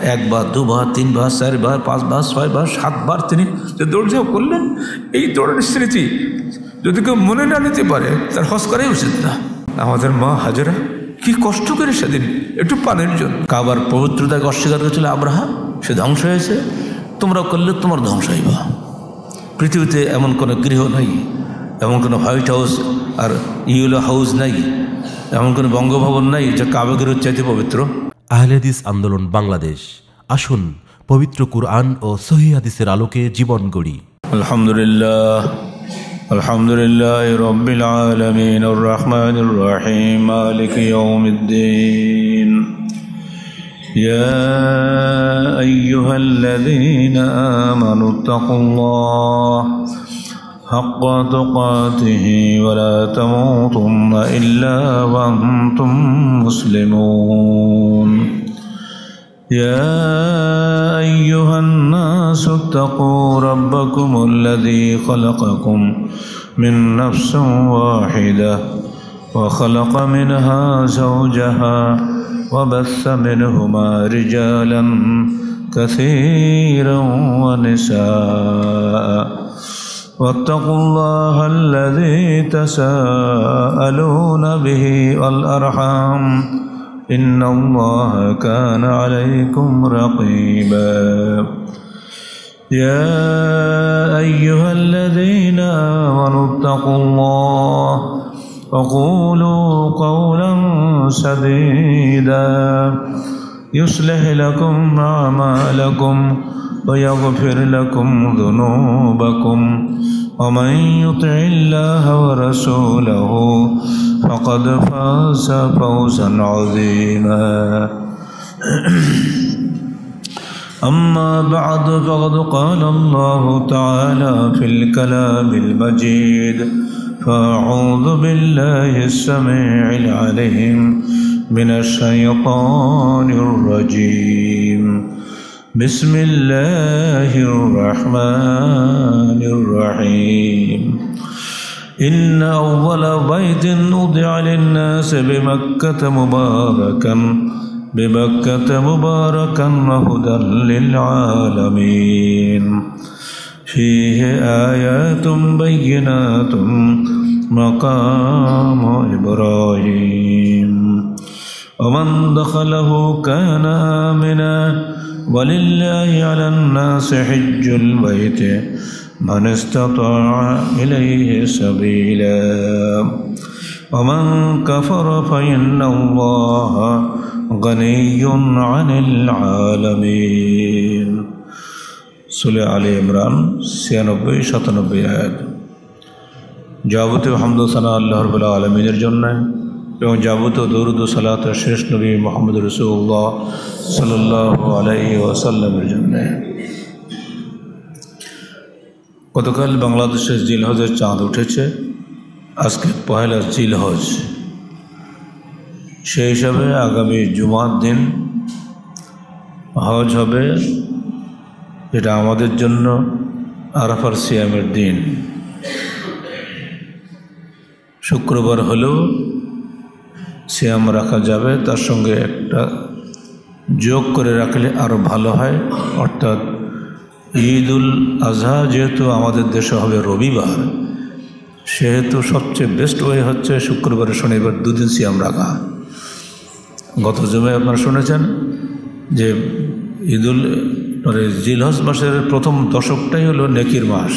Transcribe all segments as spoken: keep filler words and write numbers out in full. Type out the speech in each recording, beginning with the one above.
একবার, দুবার, তিনবার, চারবার, পাঁচবার, ছয়বার, সাতবার তিনি যে দৌড়ঝাঁপ করলেন, এই দৌড়ের স্মৃতি যদি কেউ মনে না নিতে পারে তার হজ করাই উচিত না। আমাদের মা হাজেরা কি কষ্ট করে সেদিন একটু পানির জন্য কাবার পবিত্রতাকে অস্বীকার করেছিল আব্রাহা, সে ধ্বংস হয়েছে। তোমরা করলে তোমার ধ্বংস হইবা। পৃথিবীতে এমন কোনো গৃহ নাই, এমন কোনো হোয়াইট হাউস আর ইয়েলো হাউস নাই, এমন কোনো বঙ্গভবন নাই যা কাবাগের চাইতে পবিত্র। আহলে হাদিস আন্দোলন বাংলাদেশ, আসুন পবিত্র কুরআন ও সহিহ হাদিসের আলোকে জীবন গড়ি। আলহামদুলিল্লাহ আলহামদুলিল্লাহ রাব্বিল আলামিন আর রহমানির রহিম মালিকি ইয়াউমিদ্দিন। ইয়া আইয়ুহাল্লাযীনা আমানুত্তাকুল্লাহ হাক্কা তুকাতিহি ওয়া লা তামুতুন্না ইল্লা ওয়া আনতুম মুসলিমুন। يا أيها الناس اتقوا ربكم الذي خلقكم من نفس واحدة وخلق منها زوجها وبث منهما رجالا كثيرا ونساء واتقوا الله الذي تساءلون به والأرحام إن الله كان عليكم رقيبا. يا أيها الذين آمنوا اتقوا الله وقولوا قولا سديدا يصلح لكم أعمالكم ويغفر لكم ذنوبكم ومن يطع الله ورسوله فقد فاز فوزا عظيما. أما بعد فقد قال الله تعالى في الكلام المجيد فأعوذ بالله السميع العليم من الشيطان الرجيم. بسم الله الرحمن الرحيم. إن أول بيت وضع للناس بمكة مباركا بمكة مباركا وهدى للعالمين فيه آيات بينات مقام إبراهيم ومن دخله كان آمنا ولله على الناس حج البيت من استطاع إليه سبيلا ومن كفر فإن الله غني عن العالمين. সূরা আলে ইমরান ছিয়ানব্বই সাতানব্বই আয়াত। যাবতীয় হামদ ও সানা আল্লাহ রাব্বুল আলামিনের জন্য এবং যাবতীয় দরুদ ও সালাত শেষ নবী মুহাম্মদ রাসূলুল্লাহ সাল্লাল্লাহু আলাইহি ওয়াসাল্লামের জন্য। গতকাল বাংলাদেশের জিলহজের চাঁদ উঠেছে, আজকে পহেলা জিলহজ। সেই হিসাবে আগামী জুমার দিন হজ হবে, যেটা আমাদের জন্য আরাফার সিয়ামের দিন। শুক্রবার হলেও সিয়াম রাখা যাবে, তার সঙ্গে একটা যোগ করে রাখলে আরও ভালো হয়। অর্থাৎ ঈদুল আজহা যেহেতু আমাদের দেশে হবে রবিবার, সেহেতু সবচেয়ে বেস্ট ওয়ে হচ্ছে শুক্রবার শনিবার দুদিন সিয়াম রাখা। গত জুমায় আপনারা শুনেছেন যে ঈদুল মানে জিলহজ মাসের প্রথম দশকটাই হলো নেকির মাস।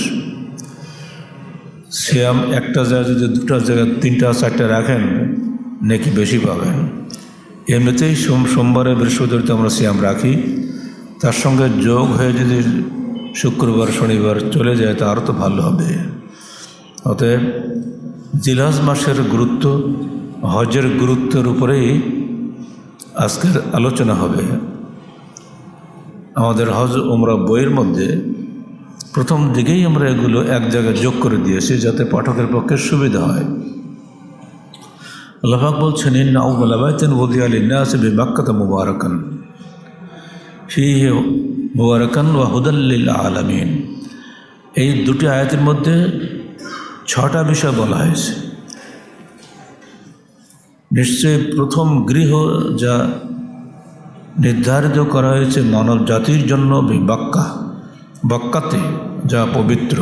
সিয়াম একটা জায়গায় যদি দুটা জায়গায় তিনটা চারটা রাখেন নেকি বেশি পাবেন। এমনিতেই সোম সোমবারে বৃহস্পতিবারে আমরা সিয়াম রাখি, তার সঙ্গে যোগ হয়ে যদি শুক্রবার শনিবার চলে যায় তা আরও তো ভালো হবে। অতএব জিলহজ মাসের গুরুত্ব, হজের গুরুত্বের উপরেই আজকের আলোচনা হবে। আমাদের হজ ওমরা বইয়ের মধ্যে প্রথম দিকেই আমরা এগুলো এক জায়গায় যোগ করে দিয়েছি যাতে পাঠকের পক্ষে সুবিধা হয়। আল্লাহ পাক বলছেন, ইন্না আউওয়ালা বাইতিন উযিয়া লিন-নাসি বিমাক্কাতা মুবারাকান ফীহি মুবারাকান ওয়া হুদাল লিল আলামিন। এই দুটি আয়াতের মধ্যে ছটা বিষয় বলা হয়েছে। নিশ্চয়ই প্রথম গৃহ যা নির্ধারিত করা হয়েছে মানব জাতির জন্য বিবাক্কা বাক্কাতে, যা পবিত্র,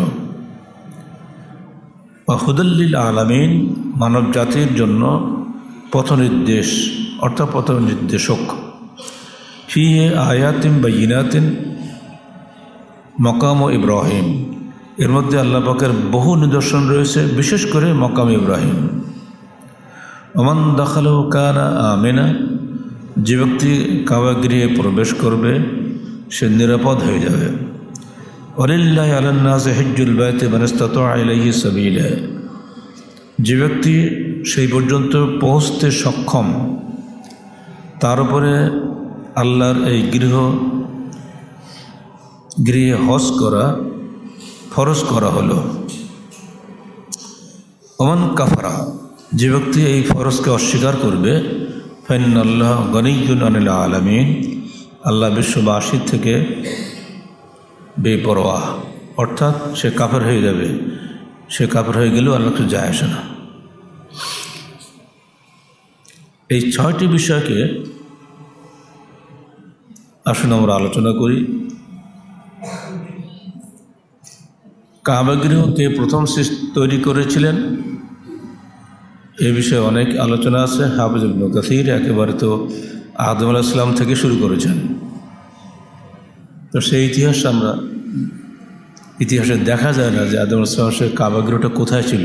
বা হুদাল্লিল আলামিন, মানব জাতির জন্য পথনির্দেশ অর্থাৎ পথ নির্দেশক। ফিহে আয়াতিন বাইয়িনাতিন মাকাম ইব্রাহিম, এর মধ্যে আল্লাহ পাকের বহু নিদর্শন রয়েছে, বিশেষ করে মাকাম ইব্রাহিম। ওমান দাখালহু কানা আমিনা, যে ব্যক্তি কাবা গৃহে প্রবেশ করবে সে নিরাপদ হয়ে যাবে। ওয়ালিল্লাহি আলান নাসি হিজ্জুল বাইতি মান ইসতাতাআ ইলাইহি সাবিলা, যে ব্যক্তি সেই পর্যন্ত পৌঁছতে সক্ষম তার উপরে আল্লাহর এই গৃহ গৃহে হজ করা ফরজ করা হলো। ওমান কাফারা, যে ব্যক্তি এই ফরজকে অস্বীকার করবে, ফাইনাল্লাহ গনিয়্যুন আনিল আলামিন, আল্লাহ বিশ্ববাসীর থেকে বেপরোয়া, অর্থাৎ সে কাফের হয়ে যাবে। সে কাফের হয়ে গেলেও আল্লাহ কিছু যায় আসে না। এই ছয়টি বিষয়কে আসুন আমরা আলোচনা করি। কাবা গৃহ কে প্রথম তৈরি করেছিলেন এ বিষয়ে অনেক আলোচনা আছে। হাফিজ ইবনে কাসির একেবারে তো আদম আলাইহিস সালাম থেকে শুরু করেছেন। তো সেই ইতিহাস আমরা ইতিহাসে দেখা যায় না যে আদম আলাইহিস সালামের কাবা গৃহটা কোথায় ছিল।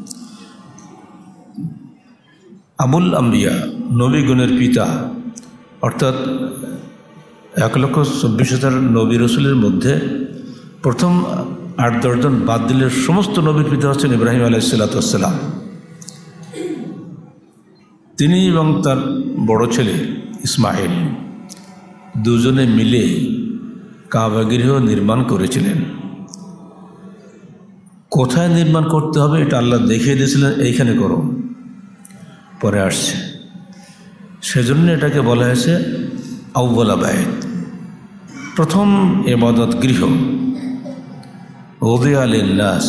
আবুল আম্বিয়া, নবীগণের পিতা, অর্থাৎ এক লক্ষ চব্বিশ হাজার নবী রসুলের মধ্যে প্রথম আট দশজন বাদ দিলে সমস্ত নবীর পিতা হচ্ছেন ইব্রাহিম আলাইহিসসালাম। তিনি এবং তার বড় ছেলে ইসমাইল দুজনে মিলে কাবা গৃহ নির্মাণ করেছিলেন। কোথায় নির্মাণ করতে হবে এটা আল্লাহ দেখিয়ে দিয়েছিলেন, এইখানে করো, পরে আসছে। সেজন্য এটাকে বলা হয়েছে আউওয়ালা বাইত, প্রথম ইবাদত গৃহ। ওদিয়া লিন্নাস,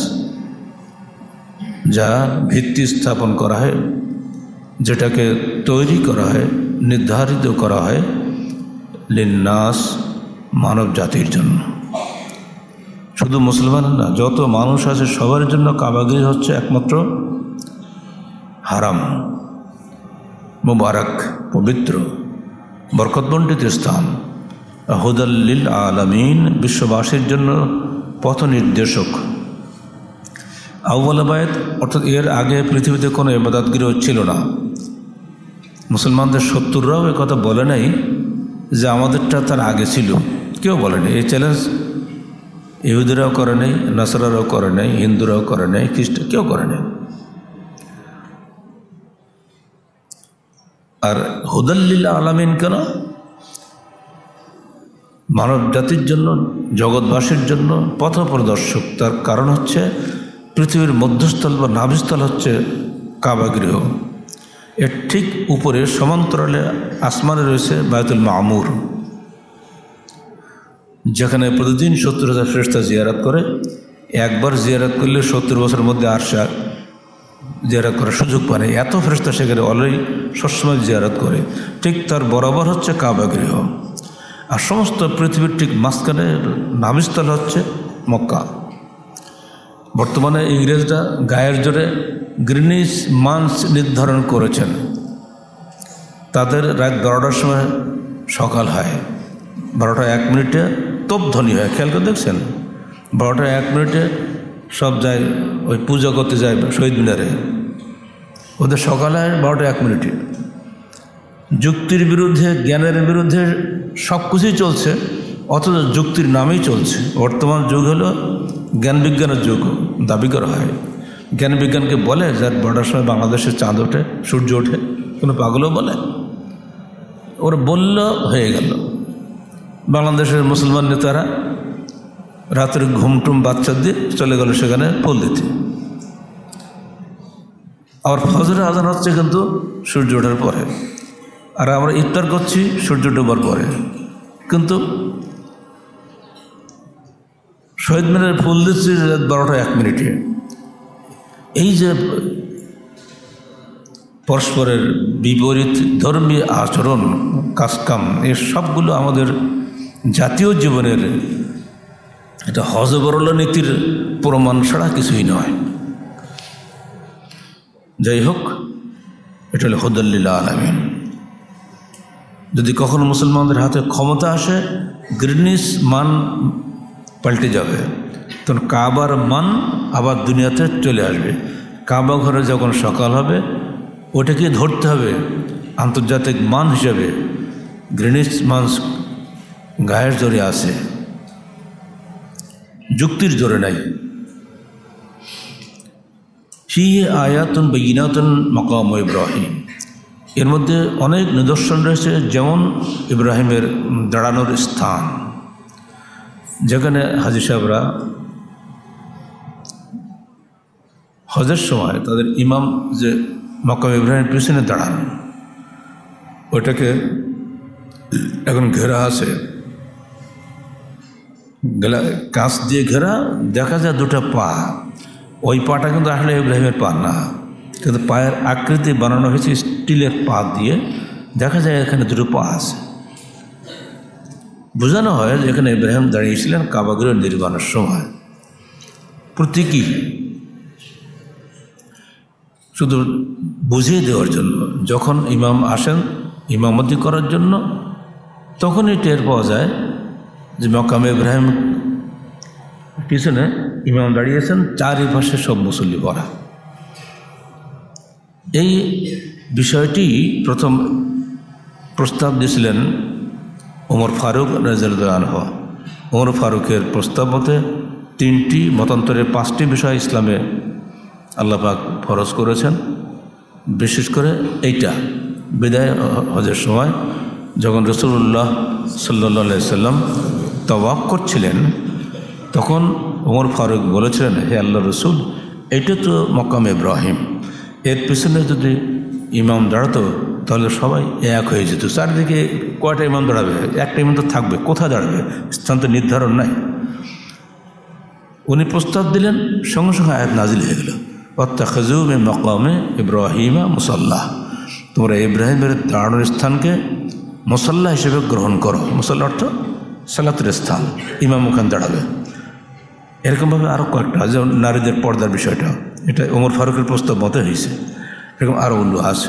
যা ভিত্তি স্থাপন করা হয়, যেটাকে তৈরি করা হয়, নির্ধারিত করা হয় লিন্নাস, মানব জাতির জন্য। শুধু মুসলমান না, যত মানুষ আছে সবার জন্য কাবা গৃহ হচ্ছে একমাত্র হারাম, মুবারক, পবিত্র, বরকতমণ্ডিত স্থান। হুদাল্লিল আলামিন, বিশ্ববাসীর জন্য পথ নির্দেশক। আউওয়াল বাইত অর্থাৎ এর আগে পৃথিবীতে কোনো ইবাদত গৃহ ছিল না। মুসলমানদের শত্রুরাও এ কথা বলে নাই যে আমাদেরটা তার আগে ছিল, কেউ বলেনি। এই চ্যালেঞ্জ ইহুদিরাও করে নাই, নাসারারাও করে নাই, হিন্দুরাও করে নাই, খ্রিস্টান কেউ করে নাই। আর হুদাল্লিল আলামিন কেন? মানব জাতির জন্য, জগৎবাসীর জন্য পথ প্রদর্শক। তার কারণ হচ্ছে পৃথিবীর মধ্যস্থল বা নাভিস্থল হচ্ছে কাবা গৃহ। এর ঠিক উপরে সমান্তরালে আসমানে রয়েছে বায়তুল মামুর, যেখানে প্রতিদিন সত্তর হাজার ফেরেশতা জিয়ারত করে। একবার জিয়ারত করলে সত্তর বছরের মধ্যে আর সে জিয়ারত করার সুযোগ পায় না, এত ফেরেশতা সেখানে অলরেডি সবসময় জিয়ারত করে। ঠিক তার বরাবর হচ্ছে কাবা গৃহ। আর সমস্ত পৃথিবীর ঠিক মাঝখানে নাভিস্থল হচ্ছে মক্কা। বর্তমানে ইংরেজরা গায়ের জোরে গ্রিনিচ মান্থ নির্ধারণ করেছেন। তাদের রাত বারোটার সময় সকাল হয়, বারোটা এক মিনিটে তোপধ্বনি হয়। খেয়াল করে দেখছেন, বারোটা এক মিনিটে সব যায় ওই পূজা করতে যায় শহীদ মিনারে, ওদের সকাল হয় বারোটা এক মিনিটে। যুক্তির বিরুদ্ধে, জ্ঞানের বিরুদ্ধে সব কিছুই চলছে, অথচ যুক্তির নামেই চলছে। বর্তমান যুগ হলো জ্ঞান বিজ্ঞানের যুগ দাবি করা হয়। জ্ঞান বিজ্ঞানকে বলে যার বারোটার সময় বাংলাদেশের চাঁদ ওঠে, সূর্য ওঠে, কোনো পাগলও বলে, ওরা বলল হয়ে গেল। বাংলাদেশের মুসলমান নেতারা রাত্রে ঘুমটুম বাচ্চা দিয়ে চলে গেল সেখানে ফুল দিতে। আবার ফজরের আজান হচ্ছে কিন্তু সূর্য ওঠার পরে, আর আমরা ইফতার করছি সূর্য ডোবার পরে। কিন্তু শহীদ মিনারে ফুল দিচ্ছি বারোটা এক মিনিটে। এই যে পরস্পরের বিপরীত ধর্মীয় আচরণ কাজকাম এর সবগুলো আমাদের জাতীয় জীবনের এটা হযবরল নীতির প্রমাণ ছাড়া কিছুই নয়। যাই হোক, এটা হলো হুদাল্লিল আলামিন। যদি কখনো মুসলমানদের হাতে ক্ষমতা আসে, গ্রিনিস মান পাল্টে যাবে, তখন কাবার মান আবার দুনিয়াতে চলে আসবে। কাবা ঘরে যখন সকাল হবে, ওটাকে ধরতে হবে আন্তর্জাতিক মান হিসাবে। গ্রিনিস মান গায়ের জোরে আছে, যুক্তির জোরে নাই। ফি আয়াতুন বাইয়িনাতুন মাকাম ইব্রাহিম, এর মধ্যে অনেক নিদর্শন রয়েছে, যেমন ইব্রাহিমের দাঁড়ানোর স্থান, যেখানে হাজী সাহেবরা হজের সময় তাদের ইমাম যে মাকাম ইব্রাহিমের পিছনে দাঁড়ান, ওইটাকে এখন ঘেরা আছে, কাঁচ দিয়ে ঘেরা, দেখা যায় দুটো পা। ওই পাটা কিন্তু আসলে ইব্রাহিমের পা না, কিন্তু পায়ের আকৃতি বানানো হয়েছে স্টিলের পা দিয়ে, দেখা যায় এখানে দুটো পা আছে। বোঝানো হয় যে এখানে ইব্রাহিম দাঁড়িয়েছিলেন কাবাগৃহ নির্মাণের সময়। প্রতীকী, শুধু বুঝিয়ে দেওয়ার জন্য। যখন ইমাম আসেন ইমামতি করার জন্য, তখনই টের পাওয়া যায় যে মাকামে ইব্রাহিম পিছনে ইমাম দাঁড়িয়েছেন, চারিপাশে সব মুসল্লি ভরা। এই বিষয়টি প্রথম প্রস্তাব দিয়েছিলেন ওমর ফারুক রাদিয়াল্লাহু আনহু। ওমর ফারুকের প্রস্তাব মতে তিনটি মতান্তরের পাঁচটি বিষয় ইসলামে আল্লাহ পাক ফরজ করেছেন। বিশেষ করে এইটা বিদায় হজের সময় যখন রাসূলুল্লাহ সাল্লাল্লাহু আলাইহি সাল্লাম তাওয়াফ করছিলেন, তখন ওমর ফারুক বলেছিলেন, হে আল্লাহর রাসূল, এটা তো মাকাম ইব্রাহিম, এর পিছনে যদি ইমাম দাঁড়াতো তাহলে সবাই এক হয়ে যেত। চারিদিকে কয়টা ইমাম দাঁড়াবে? একটা ইমাম তো থাকবে, কোথায় দাঁড়াবে? স্থান তো নির্ধারণ নাই। উনি প্রস্তাব দিলেন, সঙ্গে সঙ্গে আয়াত নাজিল হয়ে গেল, ওয়াত্তাখিযু মিন মাকামে ইব্রাহিমা মুসাল্লা, তোমরা ইব্রাহিমের দাঁড়ানোর স্থানকে মুসাল্লা হিসেবে গ্রহণ করো। মুসাল্লা অর্থ সালাতের স্থান, ইমাম ওখানে দাঁড়াবে। এরকমভাবে আরও কয়েকটা, যেমন নারীদের পর্দার বিষয়টা, এটা ওমর ফারুকের প্রস্তাব মতে হয়েছে। এরকম আরও উল্লেখ আছে।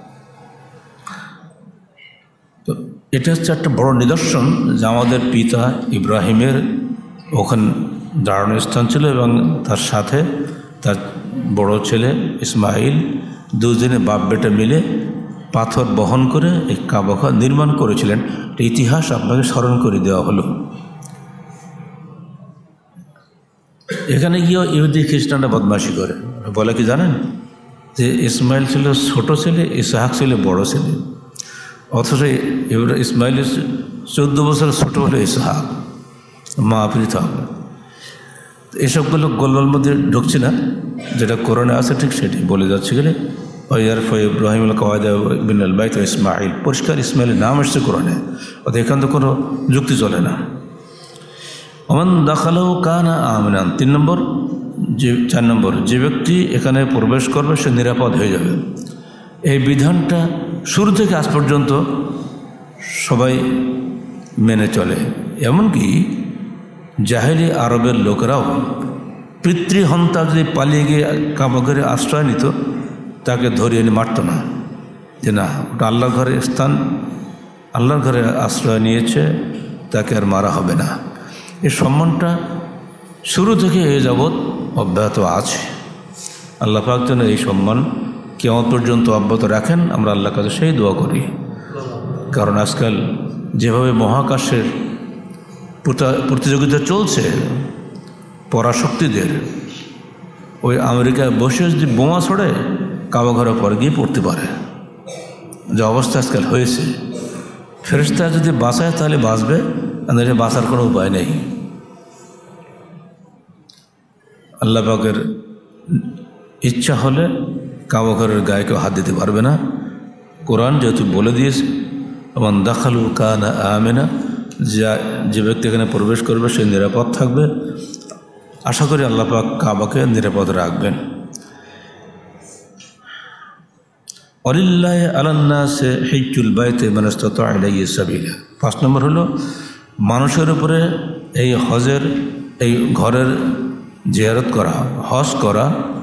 তো এটা হচ্ছে একটা বড় নিদর্শন যে আমাদের পিতা ইব্রাহিমের ওখানে দাঁড়ানোর স্থান ছিল, এবং তার সাথে তার বড় ছেলে ইসমাইল, দুজনে বাপ বেটা মিলে পাথর বহন করে এই কাবা নির্মাণ করেছিলেন। ইতিহাস আপনাকে স্মরণ করে দেওয়া হলো। এখানে গিয়েও ইহুদি খ্রিস্টানরা বদমাশি করে, বলে কি জানেন, যে ইসমাইল ছিল ছোট ছেলে, ইসহাক ছিল বড় ছেলে, অথচ ইসমাইলের চোদ্দ বছর ছোট হলো ইসহাক, মা পৃথক। এসবগুলো গোলমাল মধ্যে ঢুকছে না, যেটা কোরআনে আছে ঠিক সেটি বলে যাচ্ছে। গেলে ওয়ার ফ ইব্রাহিম কাওয়াইদা বিনাল বাইত ইসমাইল, পরিষ্কার ইসমাইলের নাম এসছে কোরআনে, অর্থাৎ এখান তো কোনো যুক্তি চলে না। ওমান দাখালাহু কানা আমিনান, তিন নম্বর যে চার নম্বর যে ব্যক্তি এখানে প্রবেশ করবে সে নিরাপদ হয়ে যাবে। এই বিধানটা শুরু থেকে আজ পর্যন্ত সবাই মেনে চলে। এমনকি জাহেলি আরবের লোকেরাও পিতৃহন্তা যদি পালিয়ে গিয়ে কাবাঘরে আশ্রয় নিত, তাকে ধরিয়ে এনে মারত না, যে না ওটা আল্লাহর ঘরের স্থান, আল্লাহর ঘরে আশ্রয় নিয়েছে, তাকে আর মারা হবে না। এই সম্মানটা শুরু থেকে এ যাবৎ অব্যাহত আছে। আল্লাহ পাক যেন এই সম্মান কিয়ামত পর্যন্ত অব্যাহত রাখেন, আমরা আল্লাহর কাছে সেই দোয়া করি। কারণ আজকাল যেভাবে মহাকাশের প্রতিযোগিতা চলছে পরাশক্তিদের, ওই আমেরিকায় বসে যদি বোমা ছড়ে কাবা ঘরে পরে গিয়ে পড়তে পারে, যে অবস্থা আজকাল হয়েছে। ফেরেশতা যদি বাঁচায় তাহলে বাঁচবে, আর বাঁচার কোনো উপায় নেই। আল্লাহ পাকের ইচ্ছা হলে কাবা ঘরের গায়ে কেউ হাত দিতে পারবে না। কোরআন যেহেতু বলে দিয়েছে, মান দাখালু কানা আমিনা, যা যে ব্যক্তি এখানে প্রবেশ করবে সে নিরাপদ থাকবে। আশা করি আল্লাহ পাক কাবাকে নিরাপদ রাখবেন। ওয়ালিল্লাহি আলান্নাসি হিজ্জুল বাইতি মান ইসতাতা'a ইলাইহি সাবিলা। পাঁচ নম্বর হলো মানুষের উপরে এই হজের এই ঘরের জিয়ারত করা, হজ করা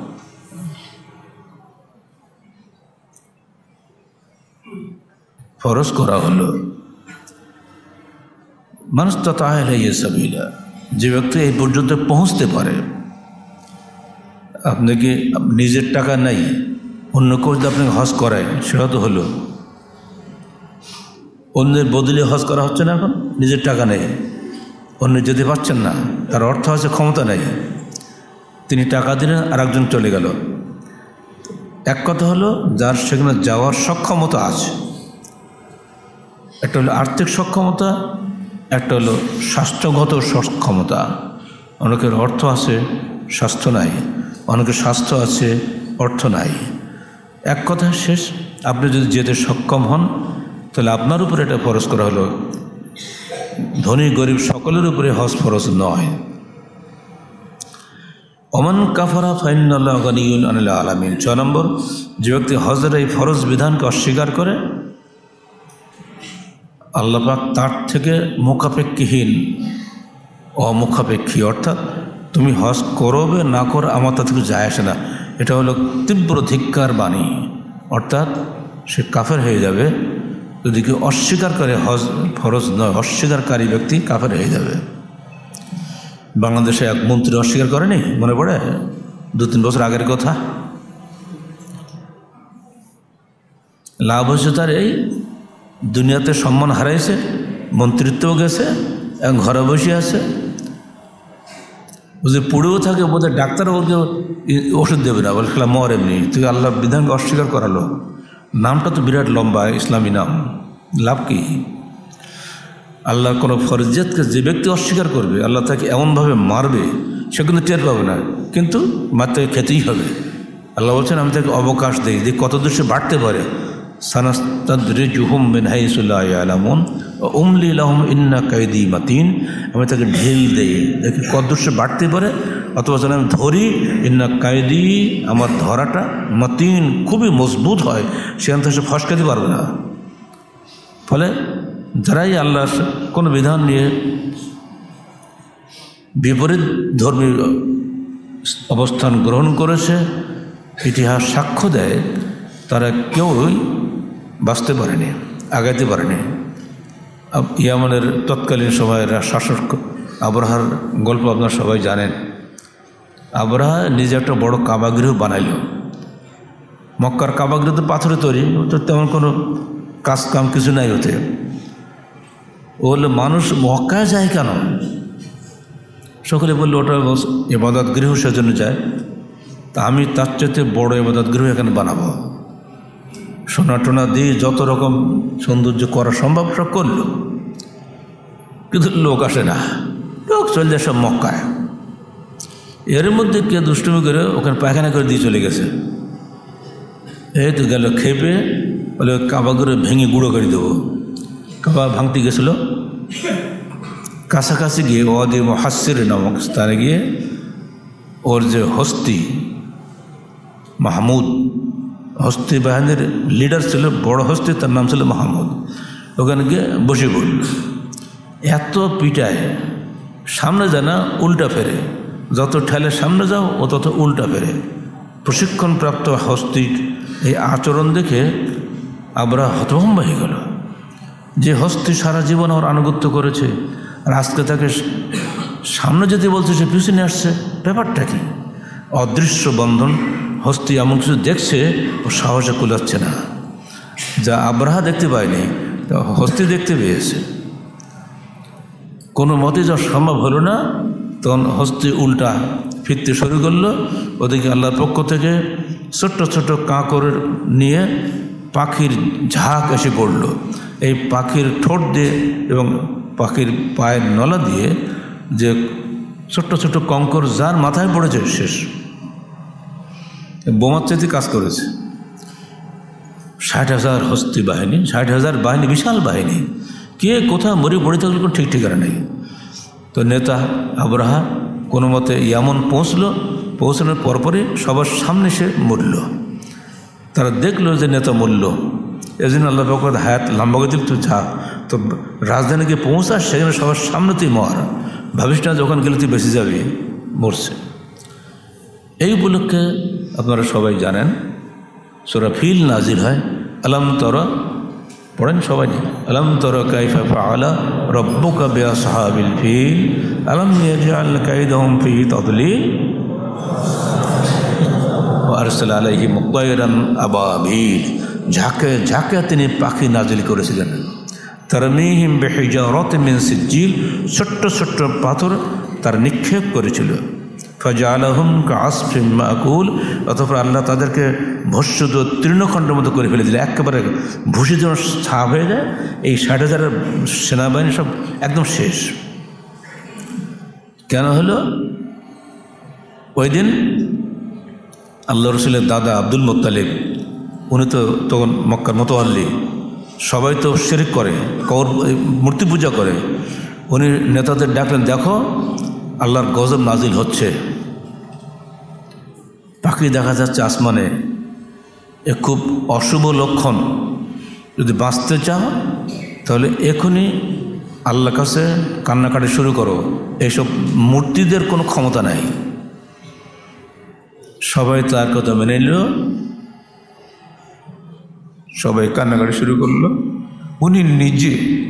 ফরজ করা হলো। মান ইসতাতা'a ইলাইহি সাবিলা, যে ব্যক্তি এই পর্যন্ত পৌঁছতে পারে। আপনি কি নিজের টাকা নাই, অন্য কেউ যদি আপনাকে হজ করায় সেটা তো হলো, অন্যের বদলে হজ করা হচ্ছে না। এখন নিজের টাকা নেই, অন্য যেতে পারছেন না, তার অর্থ আছে, ক্ষমতা নেই, তিনি টাকা দিলেন আর একজন চলে গেল। এক কথা হলো যার সেখানে যাওয়ার সক্ষমতা আছে, একটা হলো আর্থিক সক্ষমতা, একটা হলো স্বাস্থ্যগত সক্ষমতা। অনেকের অর্থ আছে, স্বাস্থ্য নাই, অনেকের স্বাস্থ্য আছে, অর্থ নাই। এক কথা শেষ, আপনি যদি যেতে সক্ষম হন তাহলে আপনার উপরে এটা ফরজ করা হলো। ধনী গরিব সকলের উপরে হজ ফরজ নয়। ওমান কাফারা ফাইন্নাল্লাহা গানিয়্যুন আনিল আলামিন। ছয় নম্বর, যে ব্যক্তি হজের এই ফরজ বিধানকে অস্বীকার করে, আল্লাহ পাক তার থেকে মুখাপেক্ষীহীন, অমুখাপেক্ষী, অর্থাৎ তুমি হজ করবে না করো আমার তা থেকে যায় আসে না। এটা হলো তীব্র ধিক্কার বাণী, অর্থাৎ সে কাফের হয়ে যাবে। যদি কেউ অস্বীকার করে হজ ফরজ নয়, অস্বীকারী ব্যক্তি কাফের হয়ে যাবে। বাংলাদেশে এক মন্ত্রী অস্বীকার করেনি, মনে পড়ে দু তিন বছর আগের কথা। লাভ হয়েছে তার এই, দুনিয়াতে সম্মান হারাইছে, মন্ত্রিত্বও গেছে, এখন ঘরে বসে আছে। যদি পুড়েও থাকে বোধহয় ডাক্তার ওকে ওষুধ দেবে না, বলে খেলা মর এমনি। তুই আল্লাহ বিধানকে অস্বীকার করালো। নামটা তো বিরাট লম্বা ইসলামী নাম, লাভ কি? আল্লাহর কোনো ফরজিয়াতকে যে ব্যক্তি অস্বীকার করবে আল্লাহ তাকে এমনভাবে মারবে সে কিন্তু টের পাবে না, কিন্তু মারতে খেতেই হবে। আল্লাহ বলছেন আমি তাকে অবকাশ দিই, যে কত দূর সে বাড়তে পারে। সানাস্তাদরিজুহুম মিন হাইসু লা ইয়ালামুন ওয়া উমলি লাহুম ইন্না কাইদি মাতিন। আমি তাকে ঢেল দেই, দেখি কত দূর সে বাড়তে পারে, অথবা যেন আমি ধরি, ইন্না কাইদি, আমার ধরাটা, মাতিন, খুবই মজবুত হয়, সেখান থেকে সে ফসকাতে পারবে না। ফলে যারাই আল্লাহর কোনো বিধান নিয়ে বিপরীত ধর্মী অবস্থান গ্রহণ করেছে, ইতিহাস সাক্ষ্য দেয় তারা কেউই বাঁচতে পারেনি, আগাইতে পারেনি। ইয়ামানের তৎকালীন সময়ের শাসক আবরাহার গল্প আপনারা সবাই জানেন। আবরাহা নিজে একটা বড় কাবাগৃহ বানাইল। মক্কার কাবাগৃহ তো পাথরে তৈরি, তো তেমন কোনো কাজ কাম কিছু নাই হতে। ও বললো মানুষ মক্কায় যায় কেন? সকলে বললো ওটা ইবাদত গৃহ, সেজন্য যায়। তা আমি তার চাইতে বড় ইবাদত গৃহ এখানে বানাবো। সোনা টোনা দিয়ে যত রকম সৌন্দর্য করা সম্ভব সব করল, কিন্তু লোক আসে না, লোক চলে যায় সব মক্কায়। এর মধ্যে কে দুষ্টুমি করে ওখানে পায়খানা করে দিয়ে চলে গেছে। এই তো গেল খেপে, বলে কাবা করে ভেঙে গুঁড়ো করে দেবো। কাবা ভাঙতে গেছিলো, কাছাকাছি গিয়ে ওয়াদি মুহাসসির নামক স্থানে গিয়ে ওর যে হস্তি মাহমুদ, হস্তি বাহিনীর লিডার ছিল, বড় হস্তি, তার নাম ছিল মাহমুদ। ওখানে গিয়ে বসে পড়ল। এত পিটায়, সামনে যায় না, উল্টা ফেরে। যত ঠেলে সামনে যাও ও তত উল্টা ফেরে। প্রশিক্ষণপ্রাপ্ত হস্তির এই আচরণ দেখে আবরাহা হতভম্ব হয়ে গেল। যে হস্তি সারা জীবন ওর আনুগত্য করেছে, আর আজকে তাকে সামনে যেতে বলছে, সে পিছনে আসছে, ব্যাপারটা কি? অদৃশ্য বন্ধন। হস্তি এমন কিছু দেখছে ও সাহসে কুলাচ্ছে না, যা আবরাহা দেখতে পায়নি তা হস্তি দেখতে পেয়েছে। কোনো মতে যা সম্ভব হলো না, তখন হস্তি উল্টা ফিরতে শুরু করলো। ওদিকে আল্লাহর পক্ষ থেকে ছোট্ট ছোট্ট কাঁকড় নিয়ে পাখির ঝাঁক এসে পড়ল। এই পাখির ঠোঁট দিয়ে এবং পাখির পায়ের নলা দিয়ে যে ছোট্ট ছোট্ট কঙ্কর যার মাথায় পড়েছে শেষ। বোমার চাইতে কাজ করেছে। ষাট হাজার হস্তি বাহিনী, ষাট হাজার বাহিনী, বিশাল বাহিনী। কে কোথায় মরে পড়ে থাকলে কোনো ঠিক ঠিকানা নেই। তো নেতা আবরাহা কোনো মতে ইয়ামন পৌঁছলো। পৌঁছানোর পরপরই সবার সামনে সে মরল। তারা দেখলো যে নেতা মূল্য, এই জন্য আল্লাহ পাক হায়াত লম্বা করে দিল, তুই যা, তো রাজধানী গিয়ে পৌঁছাস, সেখানে সবার সামনে তুই মর, ভাবিস না যখন গেলে তুই বেঁচে যাবি, মরছে। এই উপলক্ষে আপনারা সবাই জানেন সূরা ফিল নাজিল হয়। আলাম তরা পড়েন সবাই, আলাম তরা কাইফা ফাআলা রাব্বুকা বিআসহাবিল ফিল আলাম ইয়াজআল কাইদাহুম ফি তাদলিল ওয়া আরসালা আলাইহিম তায়রান আবাবিল, ঝাঁকে ঝাঁকে তিনি পাখি নাজিল করেছিলেন। তারমিহিম বিহিজারাতিন মিন সিজ্জিল, ছোট্ট ছোট্ট পাথর তার নিক্ষেপ করেছিল। ফাজআলাহুম কাআসফিন মাকুল, অতঃপর আল্লাহ তাদেরকে ভস্য তৃণখণ্ডের মতো করে ফেলে দিলে, একেবারে ভুসি যেন ছাপ হয়ে যায়। এই ষাট হাজারের সেনাবাহিনী সব একদম শেষ। কেন হলো? ওই দিন আল্লাহ রসুলের দাদা আব্দুল মুত্তালিব, উনি তো তখন মক্কার মোতাওয়াল্লি, সবাই তো শিরক করে, কবর মূর্তি পূজা করে। উনি নেতাদের ডাকলেন, দেখো আল্লাহর গজব নাজিল হচ্ছে, পাখি দেখা যাচ্ছে আসমানে, এ খুব অশুভ লক্ষণ। যদি বাঁচতে চাও তাহলে এখনই আল্লাহর কাছে কান্নাকাটি শুরু করো, এইসব মূর্তিদের কোনো ক্ষমতা নাই। সবাই তার কথা মেনে নিল, সবাই কান্নাকাটি শুরু করলো। উনি নিজে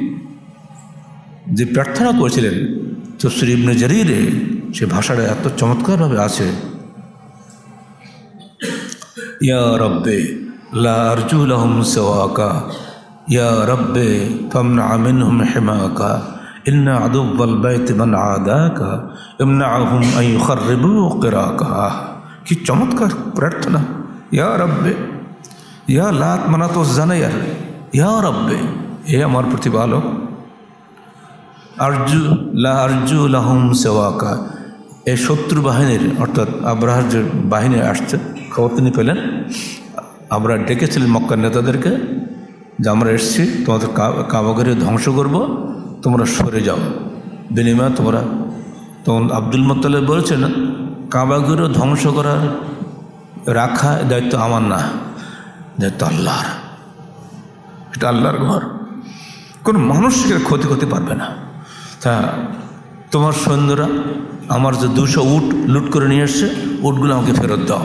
যে প্রার্থনা করেছিলেন তাফসীর ইবনে জারীরে, সে ভাষাটা এত চমৎকারভাবে আছে, ইয়া রব্বে লা আরজু লাহুম সিওয়াকা ইয়া রব্বে ফামনা মিনহুম হিমাকা ইন্না আদুওয়াল বাইতি মান আদাকা ইমনাহুম আন ইউখাররিবু কিরাকা। কি চমৎকার প্রার্থনা! ইয়া রব্বে, ইয়া লাত মানাত জানাইয়ার, ইয়া রব্বে, হে আমার প্রতিপালক, আরজু লা আরজু লাহুম সিওয়াকা, এই শত্রু বাহিনীর অর্থাৎ আব্রাহার যে বাহিনী আসছে, খবর তিনি পেলেন। আব্রাহা ডেকেছিলেন মক্কার নেতাদেরকে যে আমরা এসছি তোমাদের কাবাঘরে ধ্বংস করব, তোমরা সরে যাও, বিনিময়ে তোমরা। তখন আব্দুল মুত্তালিব বলেছেন, কাবাঘরে ধ্বংস করার রাখা দায়িত্ব আমার না, দায়িত্ব আল্লাহর। এটা আল্লাহর ঘর, কোনো মানুষকে ক্ষতি করতে পারবে না। তা তোমার সৈন্যরা আমার যে দুশো উট লুট করে নিয়ে এসছে, উটগুলো আমাকে ফেরত দাও।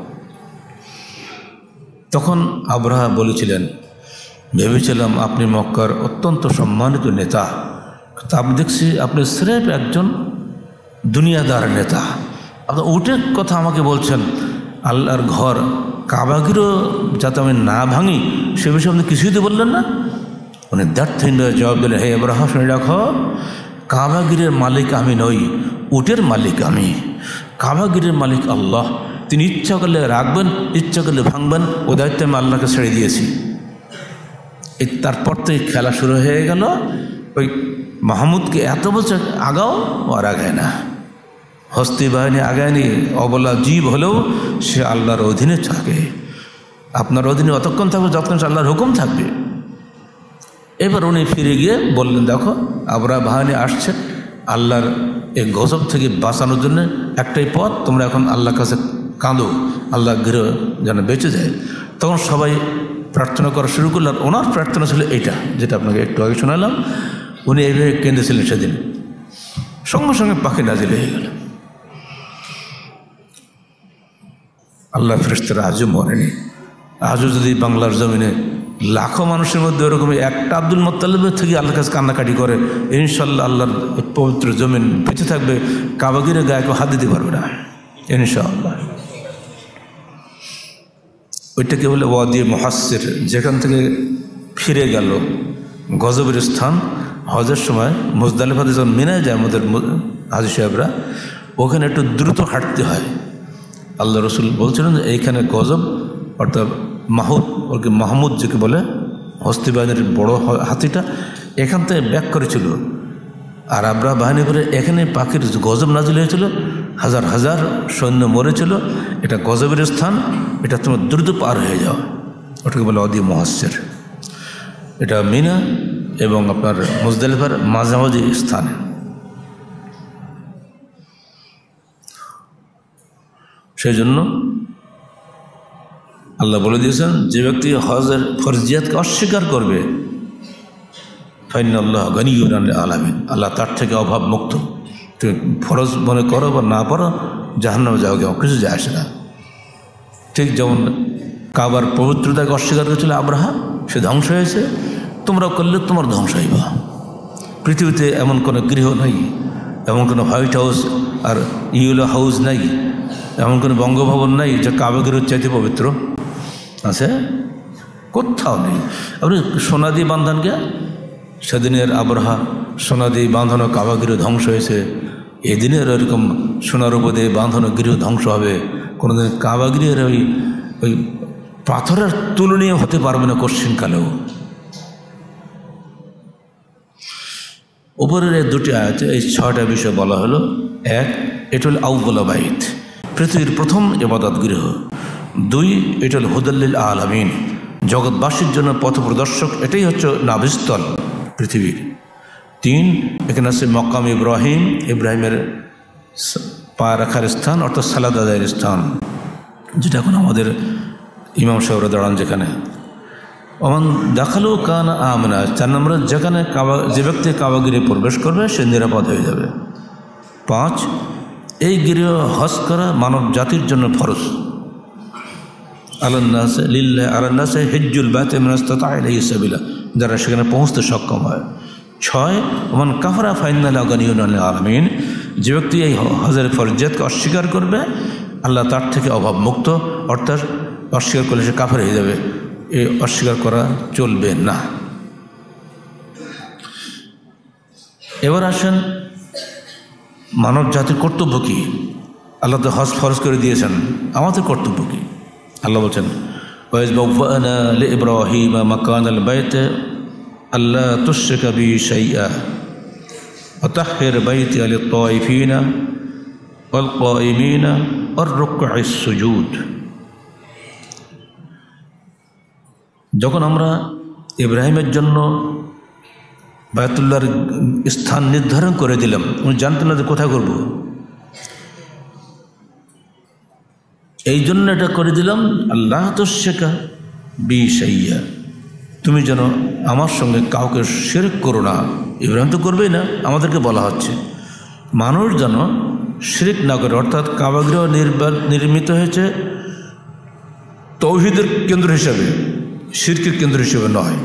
তখন আব্রাহা বলেছিলেন, ভেবেছিলাম আপনি মক্কার অত্যন্ত সম্মানিত নেতা, তা আপনি দেখছি আপনি স্রেফ একজন দুনিয়াদার নেতা, আপনার উটের কথা আমাকে বলছেন। আল্লাহর ঘর কাবাগিরও যাতে আমি না ভাঙি সে বিষয়ে আপনি কিছুই তো বললেন না। উনি দ্ব্যর্থহীন জবাব দিলেন, হে আব্রাহা শুনে রাখো, কাবাগিরের মালিক আমি নই, উটের মালিক আমি। কাবাগিরের মালিক আল্লাহ, তিনি ইচ্ছা করলে রাখবেন, ইচ্ছা করলে ভাঙবেন, ও দায়িত্ব আমি আল্লাহকে ছেড়ে দিয়েছি। এই তারপর তো খেলা শুরু হয়ে গেল। ওই মাহমুদকে এত বছর আগাও, ও আর আগায় না, হস্তি বাহিনী আগায়নি, অবলা জীব হলেও সে আল্লাহর অধীনে থাকে। আপনার অধীনে অতক্ষণ থাকবে যতক্ষণ আল্লাহর হুকুম থাকবে। এবার উনি ফিরে গিয়ে বললেন, দেখো আব্রাহা বাহিনী আসছে, আল্লাহর এই গজব থেকে বাঁচানোর জন্য একটাই পথ, তোমরা এখন আল্লাহর কাছে কাঁদো, আল্লাহ গৃহ যেন বেঁচে যায়। তখন সবাই প্রার্থনা করা শুরু করল। আর ওনার প্রার্থনা ছিল এইটা, যেটা আপনাকে একটু আগে শোনালাম। উনি এইভাবে কেঁদেছিলেন সেদিন, সঙ্গে সঙ্গে পাখি নাজিল হয়ে গেল। আল্লাহ ফেরেশতারা আজও মরেনি। আজও যদি বাংলার জমিনে লাখো মানুষের মধ্যে ওরকম একটা আব্দুল মুত্তালিবের থেকে আল্লাহর কাছে কান্নাকাটি করে, ইনশাল্লাহ আল্লাহর পবিত্র জমিন বেঁচে থাকবে, কাবাগিরের গায়ে কেউ হাত দিতে পারবে না ইনশাআল্লাহ। ওইটাকে বলে ওয়াদি মুহাসসির, যেখান থেকে ফিরে গেল গজবের স্থান। হজের সময় মুজদালিফাতে যখন মিনায় যায় আমাদের হাজী সাহেবরা, ওখানে একটু দ্রুত হাঁটতে হয়। আল্লাহ রসুল বলছিলেন যে এইখানে গজব, অর্থাৎ মাহুদ, ওকে মাহমুদ যাকে বলে, হস্তি বাহিনীর বড় হাতিটা এখান থেকে ব্যাক করেছিল। আর আব্রাহা বাহিনী করে এখানে পাখির গজব নাজিল হয়েছিল, হাজার হাজার সৈন্য মরেছিল। এটা গজবের স্থান, এটা তোমার দ্রুত পার হয়ে যাও, ওটাকে বলে ওয়াদি মুহাসসির। এটা মিনা এবং আপনার মুজদালিফার মাঝামাঝি স্থানে। সেই জন্য আল্লাহ বলে দিয়েছেন, যে ব্যক্তি হজের ফরজিয়াতকে অস্বীকার করবে ফাইনাল্লাহ গনিয়্যুন আনিল আলামিন, আল্লাহ তার থেকে অভাব মুক্ত। তুমি ফরজ মনে করো বা না করো, জাহান্নামে যাও কেউ, কিছু যায় আসে না। ঠিক যেমন কাবার পবিত্রতাকে অস্বীকার করেছিল আব্রাহা, সে ধ্বংস হয়েছে, তোমরা করলে তোমার ধ্বংস হইবা। পৃথিবীতে এমন কোনো গৃহ নাই, এমন কোনো হোয়াইট হাউস আর ইয়েলো হাউস নাই, এমন কোনো বঙ্গভবন নাই যে কাবা গৃহের চাইতে পবিত্র আছে, কোথাও নেই। আপনি সোনা দিয়ে বাঁধান গে, সেদিনের আবরাহা সোনা দিয়ে বাঁধানো কাবা গৃহ ধ্বংস হয়েছে, এদিনের এরকম সোনার উপর দিয়ে বাঁধানো গৃহ ধ্বংস হবে। কোনোদিন কাবা গৃহের ওই ওই পাথরের তুলনীয় হতে পারবে না কোশ্চিনকালেও। উপরের এই দুটি আয়াতে এই ছয়টা বিষয় বলা হলো। এক, এটা হল আউ্বাল বাইত, পৃথিবীর প্রথম ইবাদত গৃহ। দুই, এটা হল হুদাল্লিল আলামিন, জগৎবাসীর জন্য পথ প্রদর্শক, এটাই হচ্ছে নাভিস্থল পৃথিবীর। তিন, এখানে আছে মকাম ইব্রাহিম, ইব্রাহিমের পা রাখার স্থান, অর্থাৎ সালাত আদায়ের স্থান, যেটা এখন আমাদের ইমাম সাহেবরা দাঁড়ান যেখানে। অমান দেখালো কান আমনা, চার নম্বরে যেখানে কাবা, যে ব্যক্তি কাবা গৃহে প্রবেশ করবে সে নিরাপদ হয়ে যাবে। পাঁচ, এই গৃহ হজ করা মানব জাতির জন্য ফরজ। আলান্নাসে লিল্লাহ আলান্নাসে হিজ্জুল বাইতি মান ইসতাতা ইলাইহি সাবিলা, যারা সেখানে পৌঁছতে সক্ষম হয়। ছয়, ওমান কাফারা ফাইন্নাল্লাহু গনিয়্যুন আনিল আলামিন, যে ব্যক্তি এই হজের ফরজিয়াতকে অস্বীকার করবে আল্লাহ তার থেকে অভাব মুক্ত, অর্থাৎ অস্বীকার করলে সে কাফের হয়ে যাবে, এই অস্বীকার করা চলবে না। এবার আসেন মানব জাতির কর্তব্য কী। আল্লাহ তো হজ ফরজ করে দিয়েছেন, আমাদের কর্তব্য কী? আল্লাহ বলছেন, ওয়াইজ বাওয়ানা লিইব্রাহিমা মাকানাল বাইত আল্লা তুশরিকা বি শাইআ ওয়া তাহহির বাইতি লিত-তাওয়াইফিনা ওয়াল কায়িমিনা ওয়ার রুকআইস সুজুদ। যখন আমরা ইব্রাহিমের জন্য বায়তুল্লাহর স্থান নির্ধারণ করে দিলাম, উনি জানতেন না যে কোথায় করব, এই জন্য এটা করে দিলাম আল্লাহ তুশরিকা বি শাইআ, তুমি যেন আমার সঙ্গে কাউকে শিরক করো না। ইব্রাহিম তো করবেই না, আমাদেরকে বলা হচ্ছে মানুষ যেন শিরক না করে, অর্থাৎ কাবাগৃহ নির্মিত হয়েছে তৌহিদের কেন্দ্র হিসাবে, শিরকের কেন্দ্র হিসেবে নয়।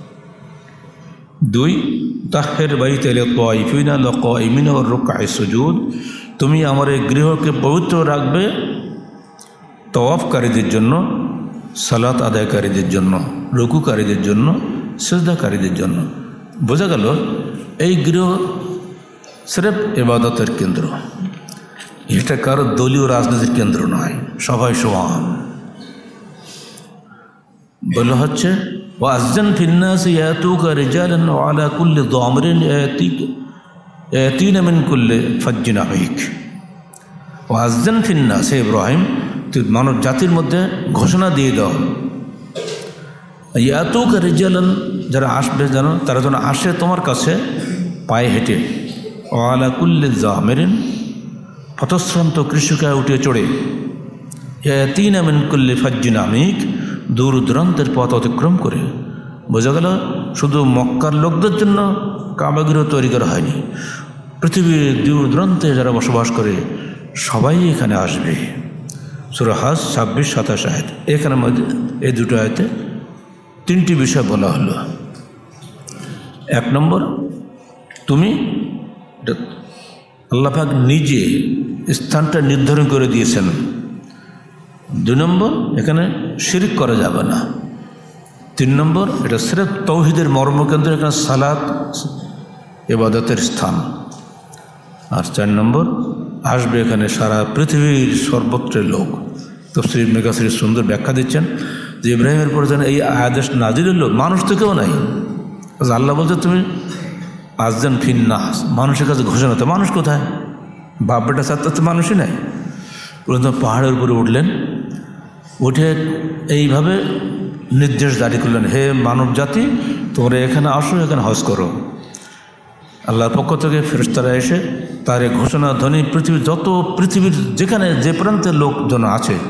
দুই, তাহহির বাইতি লিত-তাওয়াইফিনা ওয়াল কায়িমিনা ওয়ার রুকআইস সুজুদ, তুমি আমার এই গৃহকে পবিত্র রাখবে তওয়াফকারীদের জন্য, সালাত আদায়কারীদের জন্য, রুকুকারীদের জন্য, সিজদাকারীদের জন্য। বোঝা গেল এই গৃহ সিরেফ ইবাদতের কেন্দ্র, এটা কারো দলীয় রাজনীতির কেন্দ্র নয়, সবাই সমান। বলা হচ্ছে ওয়াজ্জান ফিন্নাস ইয়াতুকা রিজালান ওয়া আলা কুল্লি দামিরিন ইয়াতিনা মিন কুল্লি ফাজ্জিন আমিক। ওয়াজ্জান ফিন্নাস, হে ইব্রাহিম তুই মানব জাতির মধ্যে ঘোষণা দিয়ে দাও, ইয়াতুকা রিজালান, যারা আসবে যেন তারা যেন আসে তোমার কাছে পায়ে হেঁটে, ওয়া আলা কুল্লি দামিরিন, পথশ্রান্ত কৃষিকায় উঠে চড়ে, ইয়াতিনা মিন কুল্লি ফাজ্জিন আমিক, দূর দূরান্তের পথ অতিক্রম করে। বোঝা গেল শুধু মক্কার লোকদের জন্য কাবাগৃহ তৈরি করা হয়নি, পৃথিবীর দূর দূরান্তে যারা বসবাস করে সবাই এখানে আসবে। সূরা হজ ছাব্বিশ সাতাশ আয়াত, এখানে মধ্যে এই দুটো আয়াতে তিনটি বিষয় বলা হলো। এক নম্বর, তুমি আল্লাহ পাক নিজে স্থানটা নির্ধারণ করে দিয়েছেন। দুই নম্বর, এখানে শিরক করা যাবে না। তিন নম্বর, এটা সিরেফ তৌহিদের মর্মকেন্দ্র, এখানে সালাত ইবাদতের স্থান। আর চার নম্বর, আসবে এখানে সারা পৃথিবীর সর্বত্রের লোক। তাফসীর ইবনে কাসির সুন্দর ব্যাখ্যা দিচ্ছেন যে ইব্রাহিমের পরে যেন এই আদেশ নাজিল হলো, মানুষ তো কেউ নাই। আল্লাহ বলছে তুমি আযযান ফিন্নাস, মানুষের কাছে ঘোষণা, তো মানুষ কোথায়? বাপ বেটা সাথে তো মানুষই নাই। প্রথম পাহাড়ের উপরে উঠলেন, উঠে এইভাবে নির্দেশ জারি করলেন, হে মানব জাতি তোমরা এখানে আসো, এখানে হজ করো। আল্লাহর পক্ষ থেকে ফেরেশতারা এসে তার এই ঘোষণা ধ্বনি পৃথিবীর যত পৃথিবীর যেখানে যে প্রান্তের লোকজন আছে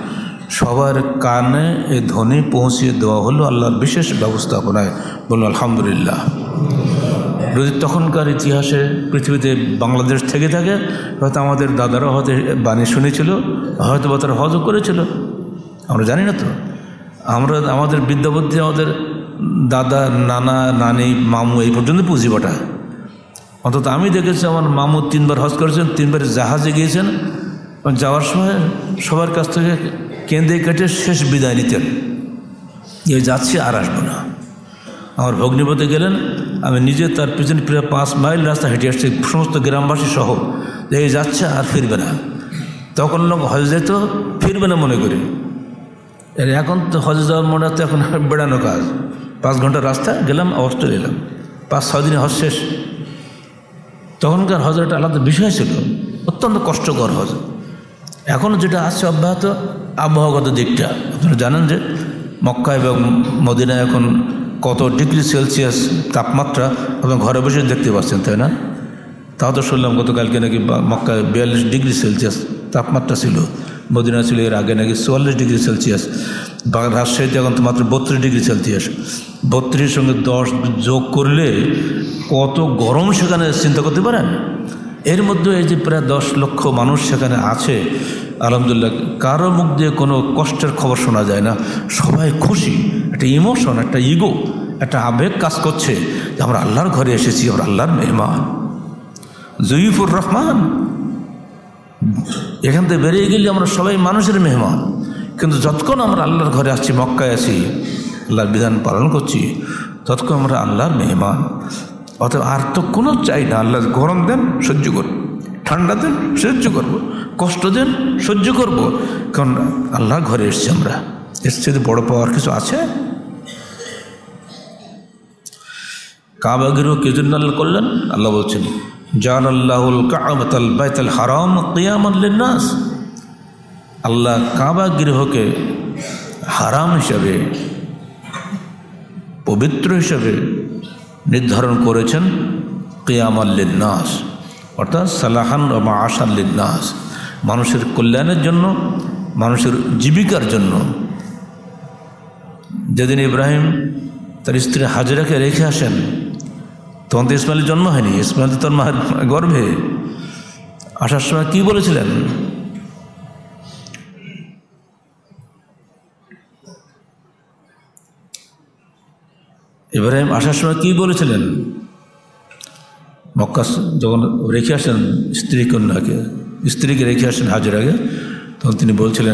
সবার কানে এই ধ্বনি পৌঁছিয়ে দেওয়া হলো আল্লাহর বিশেষ ব্যবস্থাপনায়। বলুন আলহামদুলিল্লাহ। যদি তখনকার ইতিহাসে পৃথিবীতে বাংলাদেশ থেকে থাকে, হয়তো আমাদের দাদারা হয়তো বাণী শুনেছিল, হয়তো বা তারা হজও করেছিল, আমরা জানি না তো। আমরা আমাদের বিদ্যাবুদ্ধি আমাদের দাদা, নানা, নানি, মামু এই পর্যন্ত পুঁজিবাটা। অন্তত আমি দেখেছি আমার মামু তিনবার হজ করেছেন, তিনবার জাহাজে গিয়েছেন। যাওয়ার সময় সবার কাছ থেকে কেঁদে কেটে শেষ বিদায় নিতেন, এ যাচ্ছি আর আসবো না। আমার ভগ্নিপতি গেলেন, আমি নিজে তার পিছনে প্রায় পাঁচ মাইল রাস্তা হেঁটে আসছি, সমস্ত গ্রামবাসী সহ, যে এই যাচ্ছে আর ফিরবে না। তখন লোক হজ যেত, ফিরবে না মনে করি। এর এখন তো হজে যাওয়ার মনে হচ্ছে এখন বেড়ানো কাজ। পাঁচ ঘন্টার রাস্তা গেলাম, অবস্থা এলাম, পাঁচ ছয় দিনে হজ শেষ। তখনকার হজের একটা আলাদা বিষয় ছিল, অত্যন্ত কষ্টকর হজ। এখনও যেটা আছে অব্যাহত আবহাওয়াগত দিকটা আপনারা জানেন যে মক্কা এবং মদিনায় এখন কত ডিগ্রি সেলসিয়াস তাপমাত্রা আপনার ঘরে বসে দেখতে পাচ্ছেন, তাই না? তাও তো শুনলাম গতকালকে নাকি মক্কায় বিয়াল্লিশ ডিগ্রি সেলসিয়াস তাপমাত্রা ছিল, মদিনা ছিল এর আগে নাকি চুয়াল্লিশ ডিগ্রি সেলসিয়াস, রাজশাহীতে এখন তো মাত্র বত্রিশ ডিগ্রি সেলসিয়াস। বত্রিশের সঙ্গে দশ যোগ করলে কত গরম সেখানে চিন্তা করতে পারেন। এর মধ্যে এই যে প্রায় দশ লক্ষ মানুষ সেখানে আছে, আলহামদুলিল্লাহ কারো মুখ দিয়ে কোনো কষ্টের খবর শোনা যায় না। সবাই খুশি, একটা ইমোশন, একটা ইগো, একটা আবেগ কাজ করছে যে আমরা আল্লাহর ঘরে এসেছি, আমরা আল্লাহর মেহমান, জয়ীফুর রহমান। এখান থেকে বেরিয়ে গেলে আমরা সবাই মানুষের মেহমান, কিন্তু যতক্ষণ আমরা আল্লাহর ঘরে আসছি, মক্কায় আছি, আল্লাহর বিধান পালন করছি, ততক্ষণ আমরা আল্লাহর মেহমান। অতএব আর তো কোনো চাই না। আল্লাহ গরম দেন সহ্য করব, ঠান্ডা দেন সহ্য করব, কষ্ট দেন সহ্য করব, কারণ আল্লাহর ঘরে এসছি আমরা। এর সাথে বড় পাওয়ার কিছু আছে? কাবা গৃহ কে জন্য আল্লাহ করলেন? আল্লাহ বলছেন জাআলাল্লাহুল কা'বাতাল বাইতুল হারাম কিয়ামান লিন-নাস। আল্লাহ কাবা গৃহকে হারাম হিসাবে, পবিত্র হিসাবে নির্ধারণ করেছেন কিয়ামান লিন-নাস, অর্থাৎ সালাহান ওয়া মাআশান লিন-নাস, মানুষের কল্যাণের জন্য, মানুষের জীবিকার জন্য। যেদিন ইব্রাহিম তার স্ত্রী হাজেরাকে রেখে আসেন, তখন তো ইসমাইলের জন্ম হয়নি, ইসমাইল তার মায়ের গর্ভে। আসার সময় কি বলেছিলেন? ইব্রাহিম আসার সময় কি বলেছিলেন? মক্কা যখন রেখে আসেন স্ত্রী কন্যাকে, স্ত্রীকে রেখে আসেন হাজেরাকে, তখন তিনি বলছিলেন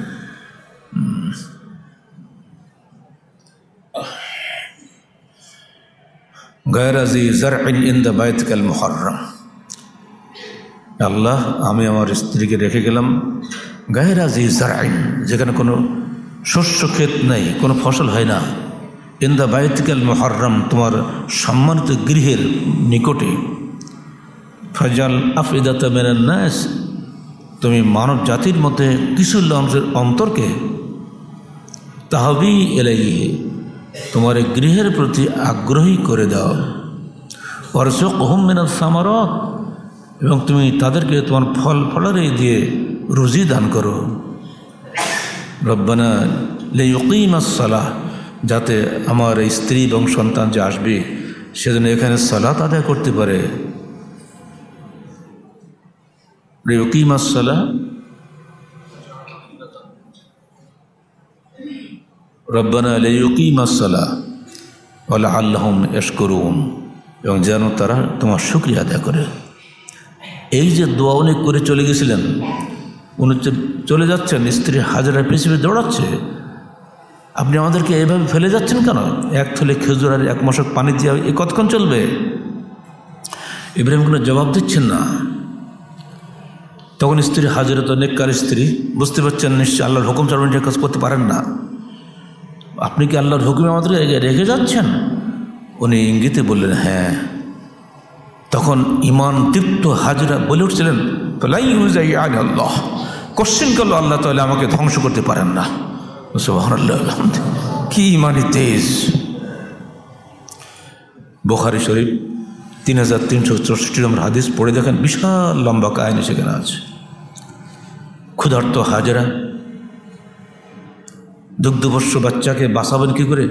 গায়রা জি জারইন ইনদা বাইতিকাল মুহাররাম। আল্লাহ, আমি আমার স্ত্রীকে রেখে গেলাম গায়রা জি জারইন, যেখানে কোনো শস্য ক্ষেত নেই, কোনো ফসল হয় না, ইনদা বাইতিকাল মুহাররাম, তোমার সম্মানিত গৃহের নিকটে। ফাজাল আফইদাতা মিনান নাস, তুমি মানব জাতির মধ্যে কিছু অংশের অন্তরকে তাহবি ইলাইহি, তোমার গৃহের প্রতি আগ্রহী করে দাও। ওয়ারযুকহুম মিনাস সামারাত, এবং তুমি তাদেরকে তোমার ফল ফলারে দিয়ে রুজি দান করো। রব্বানা লিয়ুকিমাস সালাহ, যাতে আমার এই স্ত্রী এবং সন্তান যে আসবে সেজন্য এখানে সালাত আদায় করতে পারে। লিয়ুকিমাস সালাহ, রব্বানা লিয়ুকিমাস সালাহ ওয়া লাআল্লাহুম ইয়াশকুরুন, এবং যেন তারা তোমার শুকরিয়া আদায় করে। এই যে দোয়া উনি করে চলে গেছিলেন, উনি চলে যাচ্ছেন, স্ত্রী হাজেরা পিছনে দৌড়াচ্ছে, আপনি আমাদেরকে এইভাবে ফেলে যাচ্ছেন কেন? এক থলে খেজুর আর এক মশক পানি দিয়ে এ কতক্ষণ চলবে? ইব্রাহিম কোনো জবাব দিচ্ছেন না। তখন স্ত্রী হাজেরা তো নেককার স্ত্রী, বুঝতে পারছেন নিশ্চয় আল্লাহর হুকুম ছাড়া উনি কাজ করতে পারেন না। আপনি কি আল্লাহর হুকুমে আমাদেরকে রেখে যাচ্ছেন? উনি ইঙ্গিতে বললেন হ্যাঁ। তখন ইমান তৃপ্ত হাজেরা বলে উঠছিলেন আল্লাহ, কোশ্চেন করলো আল্লাহ তাহলে আমাকে ধ্বংস করতে পারেন না। সুবহানাল্লাহ, কি ইমানি তেজ। বুখারী শরীফ তিন হাজার তিনশো চৌষট্টি নম্বর হাদিস পড়ে দেখেন, বিশাল লম্বা কাহিনী সেখানে আছে। ক্ষুধার্ত হাজেরা দুগ্ধবর্ষ বাচ্চাকে বাঁচাবেন কী করে?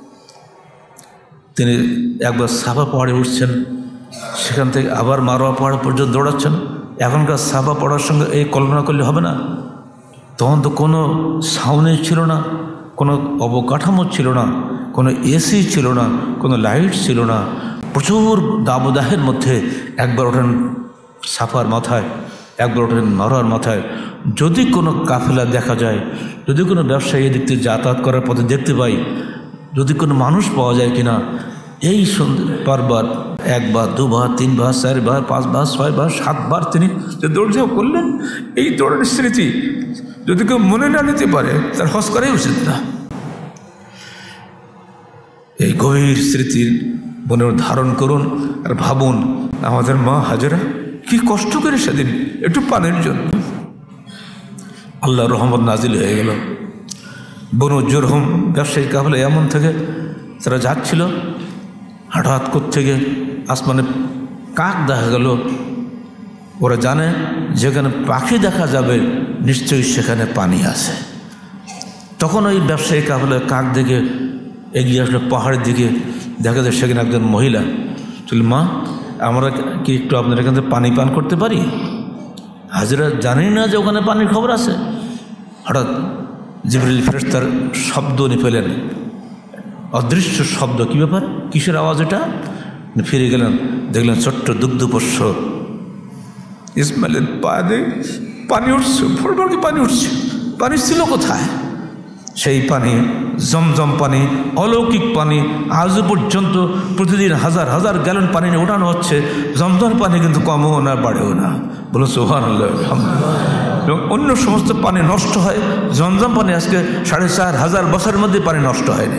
তিনি একবার সাফা পাহাড়ে উঠছেন, সেখান থেকে আবার মারোয়া পাহাড় পর্যন্ত দৌড়াচ্ছেন। এখনকার সাফা পড়ার সঙ্গে এই কল্পনা করলে হবে না। তখন তো কোনো ছাউনি ছিল না, কোনো অবকাঠামো ছিল না, কোনো এসি ছিল না, কোনো লাইট ছিল না। প্রচুর দাবদাহের মধ্যে একবার ওঠেন সাফার মাথায়, একবার ওঠেন মারোয়ার মাথায়। যদি কোনো কাফেলা দেখা যায়, যদি কোনো ব্যবসায়ী এদিক থেকে যাতায়াত করার পথে দেখতে পাই, যদি কোনো মানুষ পাওয়া যায় কিনা, এই বারবার একবার দুবার তিনবার চারবার পাঁচবার ছয়বার সাতবার তিনি যে দৌড়ঝাঁপ করলেন, এই দৌড়ের স্মৃতি যদি কেউ মনে না নিতে পারে তার হজ করাই উচিত না। এই গভীর স্মৃতির মনে ধারণ করুন আর ভাবুন, আমাদের মা হাজেরা কি কষ্ট করে সেদিন একটু পানির জন্য। আল্লাহ রহমত নাজিল হয়ে গেল। বনু জুরহুম ব্যবসায়ী কাফেলা এমন থেকে তারা যাচ্ছিল, হঠাৎ থেকে আসমানে কাক দেখা গেল। ওরা জানে যেখানে পাখি দেখা যাবে নিশ্চয়ই সেখানে পানি আছে। তখন ওই ব্যবসায়ী কাফেলা কাক দেখে এগিয়ে আসলো পাহাড়ের দিকে। দেখা যায় সেখানে একজন মহিলা। চল মা, আমরা কি একটু আপনার এখান থেকে পানি পান করতে পারি? হাজিরা জানি না যে ওখানে পানির খবর আছে। হঠাৎ জিবরিল ফেরেশতার শব্দ উনি পেলেন, অদৃশ্য শব্দ। কী ব্যাপার, কিসের আওয়াজ এটা? ফিরে গেলেন, দেখলেন ছোট্ট দুগ্ধপোষ্য ইসমাইলের পা দিয়ে পানি উঠছে, ভোরবার কি পানি উঠছে। পানি ছিল কোথায়? সেই পানি জমজম পানি, অলৌকিক পানি। আজও পর্যন্ত প্রতিদিন হাজার হাজার গ্যালন পানি নিয়ে ওঠানো হচ্ছে। জমজম পানি কিন্তু কমও না বাড়েও না। বলো সুবহানাল্লাহ, আলহামদুলিল্লাহ। এবং অন্য সমস্ত পানি নষ্ট হয়, জমজম পানি আজকে সাড়ে চার হাজার বছরের মধ্যে পানি নষ্ট হয়নি,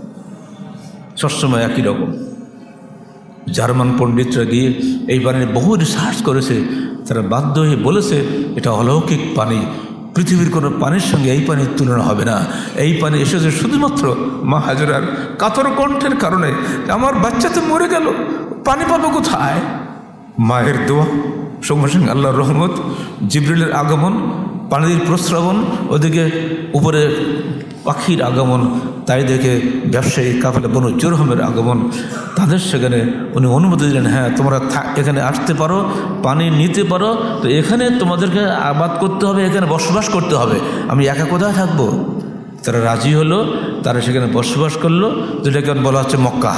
সবসময় একই রকম। জার্মান পণ্ডিতরা গিয়ে এই পানির বহু রিসার্চ করেছে। তারা বাধ্য হয়ে বলেছে এটা অলৌকিক পানি, পৃথিবীর কোনো পানির সঙ্গে এই পানির তুলনা হবে না। এই পানি এসেছে শুধুমাত্র মা হাজেরার কাতর কণ্ঠের কারণে। আমার বাচ্চা তো মরে গেল, পানি পাবো কোথায়? মায়ের দোয়া, সঙ্গে সঙ্গে আল্লাহর রহমত, জিবরিলের আগমন, পানির প্রস্রাবণ, ওদিকে উপরে পাখির আগমন। তাই দেখে ব্যবসায়ী কাফেলা বনু জুরহুমের আগমন। তাদের সেখানে উনি অনুমতি দিলেন, হ্যাঁ তোমরা এখানে আসতে পারো, পানি নিতে পারো, তো এখানে তোমাদেরকে আবাদ করতে হবে, এখানে বসবাস করতে হবে। আমি একা কোথায় থাকবো? তারা রাজি হলো, তারা সেখানে বসবাস করলো, যেটাকে বলা হচ্ছে মক্কা।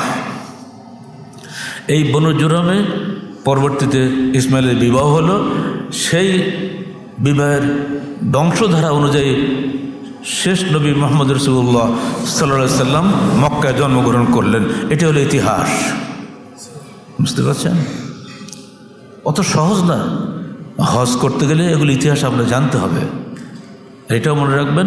এই বনু জুরহুমে পরবর্তীতে ইসমাইলের বিবাহ হলো। সেই বিবাহের বংশধারা অনুযায়ী শেষ নবী মুহাম্মদ রাসূলুল্লাহ সাল্লাল্লাহু আলাইহি সাল্লাম মক্কায় জন্মগ্রহণ করলেন। এটি হলো ইতিহাস। বুঝতে পারছেন? অত সহজ না। হজ করতে গেলে এগুলো ইতিহাস আপনার জানতে হবে, এটাও মনে রাখবেন।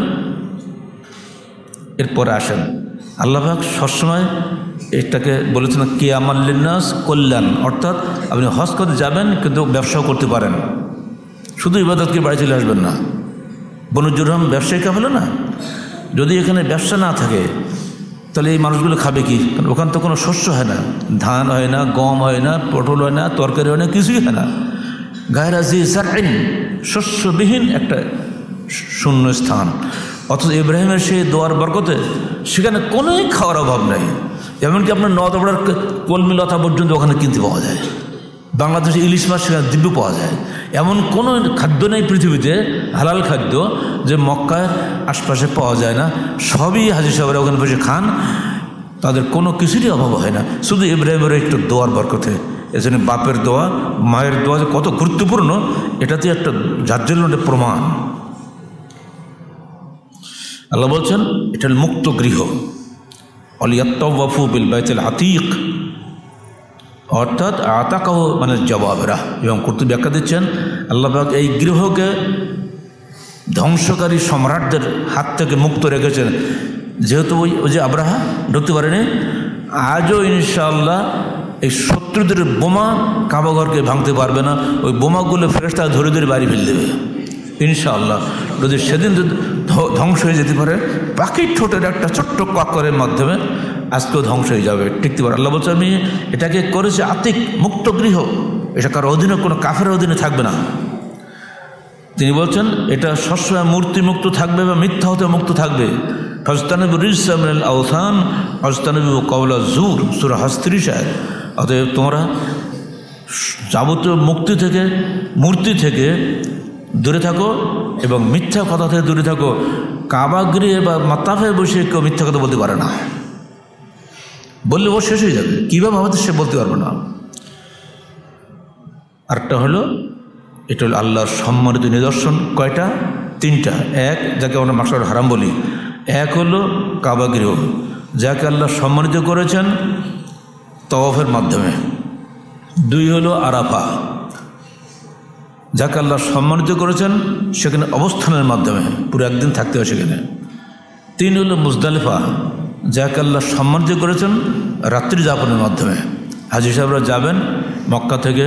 এরপরে আসেন, আল্লাহ পাক সবসময় এটাকে বলেছেন কিয়ামাল লিন্নাস কল্যাণ, অর্থাৎ আপনি হজ করতে যাবেন কিন্তু ব্যবসাও করতে পারেন, শুধু ইবাদতকে বাড়ি চলে আসবেন না। বনু জুরহুম ব্যবসায়ী কাফেলা না, যদি এখানে ব্যবসা না থাকে তাহলে এই মানুষগুলো খাবে কি? কারণ ওখান তো কোনো শস্য হয় না, ধান হয় না, গম হয় না, পটল হয় না, তরকারি হয় না, কিছুই হয় না। গায়রা জি জারইন, শস্যবিহীন একটা শূন্য স্থান। অথচ ইব্রাহিমের সেই দোয়ার বরকতে সেখানে কোনোই খাওয়ার অভাব নেই। এমনকি আপনার নদবড়ার কলমি লতা পর্যন্ত ওখানে কিনতে পাওয়া যায়। বাংলাদেশে ইলিশ মাছ সেখানে দিব্য পাওয়া যায়। এমন কোনো খাদ্য নেই পৃথিবীতে হালাল খাদ্য যে মক্কার আশপাশে পাওয়া যায় না। সবই হাজী সাহেবরা ওখানে বসে খান, তাদের কোনো কিছুরই অভাব হয় না, শুধু ইব্রাহিমের একটু দোয়ার বরকতে। এজন্য বাপের দোয়া, মায়ের দোয়া যে কত গুরুত্বপূর্ণ এটাতে একটা জাজ্জল্যের প্রমাণ। আল্লাহ বলছেন এটা মুক্ত গৃহ, অলিয়াত্তাওয়াফু বিল বাইতুল আতীক, অর্থাৎ আতাকাহ মানে জবাবরা। এবং কর্তৃ ব্যাখ্যা দিচ্ছেন আল্লাহ পাক এই গৃহকে ধ্বংসকারী সম্রাটদের হাত থেকে মুক্ত রেখেছেন। যেহেতু ওই ওই যে আব্রাহা ঢুকতে পারেনি, আজও ইনশাআল্লাহ এই শত্রুদের বোমা কাবাঘরকে ভাঙতে পারবে না। ওই বোমাগুলো ফেরেশতা ধরে ধরে বাড়ি ফেলে দেবে ইনশাআল্লাহ। যদি সেদিন ধ্বংস হয়ে যেতে পারে পাখির ঠোঁটের একটা ছোট্ট কাকরের মাধ্যমে, আজকেও ধ্বংস হয়ে যাবে, টিকতে পারে। আল্লাহ বলছে আমি এটাকে করেছি আতিক, মুক্ত গৃহ, এটা কারো অধীনে, কোনো কাফের অধীনে থাকবে না। তিনি বলছেন এটা সবসময় মূর্তি মুক্ত থাকবে বা মিথ্যা হতে মুক্ত থাকবে। ফাজতানিবু রিজসা মিনাল আওথান ওয়াজতানিবু কাওলা যুর, সূরা হজ ত্রিশ আয়াত। অতএব তোমরা যাবতীয় মুক্তি থেকে মূর্তি থেকে দূরে থাকো এবং মিথ্যা কথা থেকে দূরে থাকো। কাবা গৃহে বা মাতাফে বসে কেউ মিথ্যা কথা বলতে পারে না, বললে ও শেষ হয়ে যাবে। কীভাবে আমাদের সে বলতে পারবে না। আরেকটা হলো, এটা হলো আল্লাহর সম্মানিত নিদর্শন। কয়টা? তিনটা। এক, যাকে আমরা মাশআর হারাম বলি, এক হলো কাবা গৃহ, যাকে আল্লাহ সম্মানিত করেছেন তাওয়াফের মাধ্যমে। দুই হলো আরাফা, যাকে আল্লাহ সম্মানিত করেছেন সেখানে অবস্থানের মাধ্যমে, পুরো একদিন থাকতে হয় সেখানে। তিন হলো মুজদালিফা, যাকে আল্লাহ সম্মানিত করেছেন রাত্রি যাপনের মাধ্যমে। হাজী সাহেবরা যাবেন মক্কা থেকে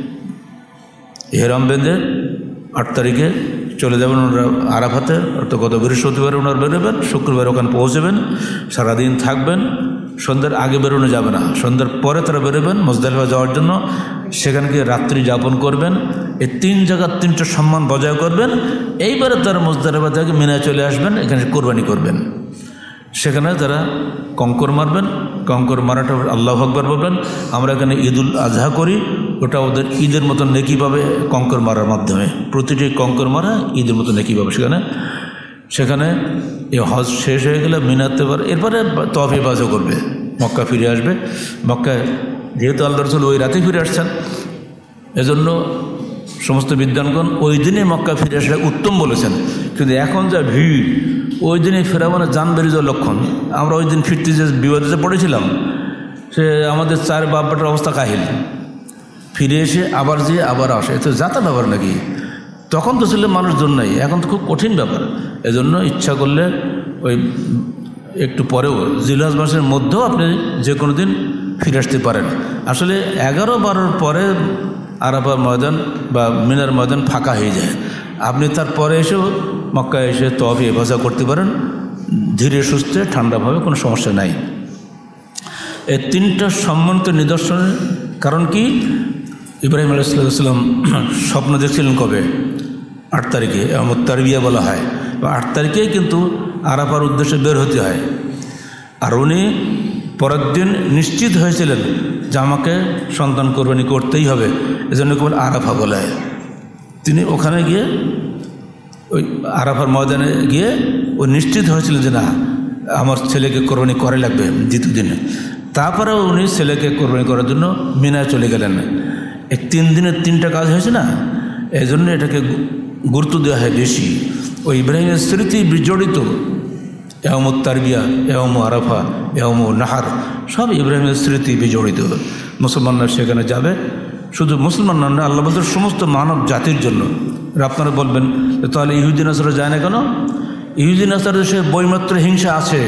ইহরাম বেঁধে আট তারিখে চলে যাবেন ওনারা আরাফাতে, তো গত বৃহস্পতিবার ওনারা বেরোবেন, শুক্রবার ওখানে পৌঁছবেন, সারাদিন থাকবেন। সন্ধ্যার আগে বেরোনো যাবে না, সন্ধ্যার পরে তারা বেরোবেন মুজদালিফা যাওয়ার জন্য, সেখানে গিয়ে রাত্রি যাপন করবেন। এই তিন জায়গার তিনটা সম্মান বজায় করবেন। এইবারে তারা মুজদালিফা থেকে মিনায় চলে আসবেন, এখানে কোরবানি করবেন। সেখানে তারা কঙ্কর মারবেন, কঙ্কর মারাটা আল্লাহু আকবার বলবেন। আমরা এখানে ঈদুল আজহা করি, ওটা ওদের ঈদের মতো নেকি পাবে কঙ্কর মারার মাধ্যমে। প্রতিটি কঙ্কর মারা ঈদের মতো নেকি পাবে সেখানে। সেখানে এই হজ শেষ হয়ে গেলে মিনাতে পারে, এরপরে তওয়াফ ইফাদা করবে, মক্কা ফিরে আসবে। মক্কায় যেহেতু আল্লাহ রাসূল ওই রাতে ফিরে আসছেন, এজন্য সমস্ত বিদ্বানগণ ওই দিনে মক্কা ফিরে আসলে উত্তম বলেছেন। কিন্তু এখন যা ভিড়, ওই দিনে ফেরা মানে জান বেরিয়ে যাওয়ার লক্ষণ। আমরা ওই দিন ফিরতে যে বিবাদে পড়েছিলাম, সে আমাদের চার বাপটার অবস্থা কাহিল। ফিরে এসে আবার যেয়ে আবার আসে, এ তো যাতা ব্যাপার নাকি? তখন তো ছিল মানুষজন নাই, এখন তো খুব কঠিন ব্যাপার। এজন্য ইচ্ছা করলে ওই একটু পরেও জিলহজ মাসের মধ্যেও আপনি যে কোনো দিন ফিরে আসতে পারেন। আসলে এগারো বারোর পরে আরাফা ময়দান বা মিনার ময়দান ফাঁকা হয়ে যায়। আপনি তারপরে এসেও মক্কায় এসে তওয়াফ ইফাদা করতে পারেন ধীরে সুস্থে, ঠান্ডাভাবে, কোনো সমস্যা নাই। এই তিনটা সম্মানিত নিদর্শনের কারণ কি? ইব্রাহিম আলাইহিস সালাম স্বপ্ন দেখছিলেন কবে? আট তারিখে, এবং তারবিয়া বলা হয়, বা আট তারিখেই কিন্তু আরাফার উদ্দেশ্যে বের হতে হয়। আর উনি পরের দিন নিশ্চিত হয়েছিলেন যে আমাকে সন্তান কোরবানি করতেই হবে, এজন্য কেবল আরাফা বলা হয়। তিনি ওখানে গিয়ে ওই আরাফার ময়দানে গিয়ে ও নিশ্চিত হয়েছিলেন যে না, আমার ছেলেকে কোরবানি করে লাগবে দ্বিতীয় দিনে। তারপরেও উনি ছেলেকে কোরবানি করার জন্য মিনায় চলে গেলেন। এই তিন দিনের তিনটা কাজ হয়েছে না, এই জন্য এটাকে গুরুত্ব দেওয়া হয় বেশি। ওই ইব্রাহিমের স্মৃতি বিজড়িত ইয়াউমুত তারবিয়া, ইয়াউম আরাফা, ইয়াউম নাহার, সব ইব্রাহিমের স্মৃতি বিজড়িত। মুসলমানরা সেখানে যাবে, শুধু মুসলমান না, আল্লাহ বলতে সমস্ত মানব জাতির জন্য। আপনারা বলবেন তাহলে ইহুদি নাসারা যায় না কেন? ইহুদি নাসারা সে বৈমাত্র হিংসা আছে,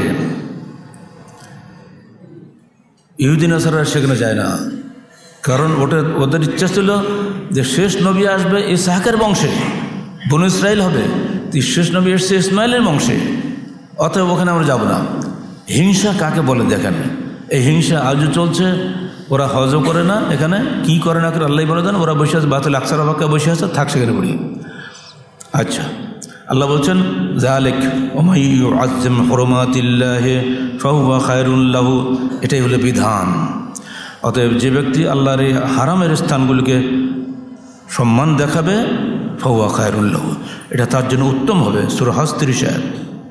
ইহুদি নাসারা সেখানে যায় না। কারণ ওটা ওদের ইচ্ছা ছিল যে শেষ নবী আসবে ইসহাকের বংশে, বনু ইসরাইল হবে, শেষ নবী এসছে ইসমাইলের বংশে, অতএব ওখানে আমরা যাব না। হিংসা কাকে বলে দেখেন, এই হিংসা আজও চলছে। ওরা হজও করে না, এখানে কি করে না করে আল্লাহ বলে দেন। ওরা বসে আছে বাতিল আকসার বাক্যে বসে আছে, থাক সেখানে পড়ি। আচ্ছা, আল্লাহ বলছেন যালিক ওমাই ইউআজ্জিম হুরুমাতিল্লাহি ফাহুয়া খায়রুল লাহু, এটাই হলো বিধান। অতএব যে ব্যক্তি আল্লাহর এই হারামের স্থানগুলিকে সম্মান দেখাবে, ফাহুয়া খায়রুল লাহু, এটা তার জন্য উত্তম হবে। সূরা হজ ত্রিশ আয়াত।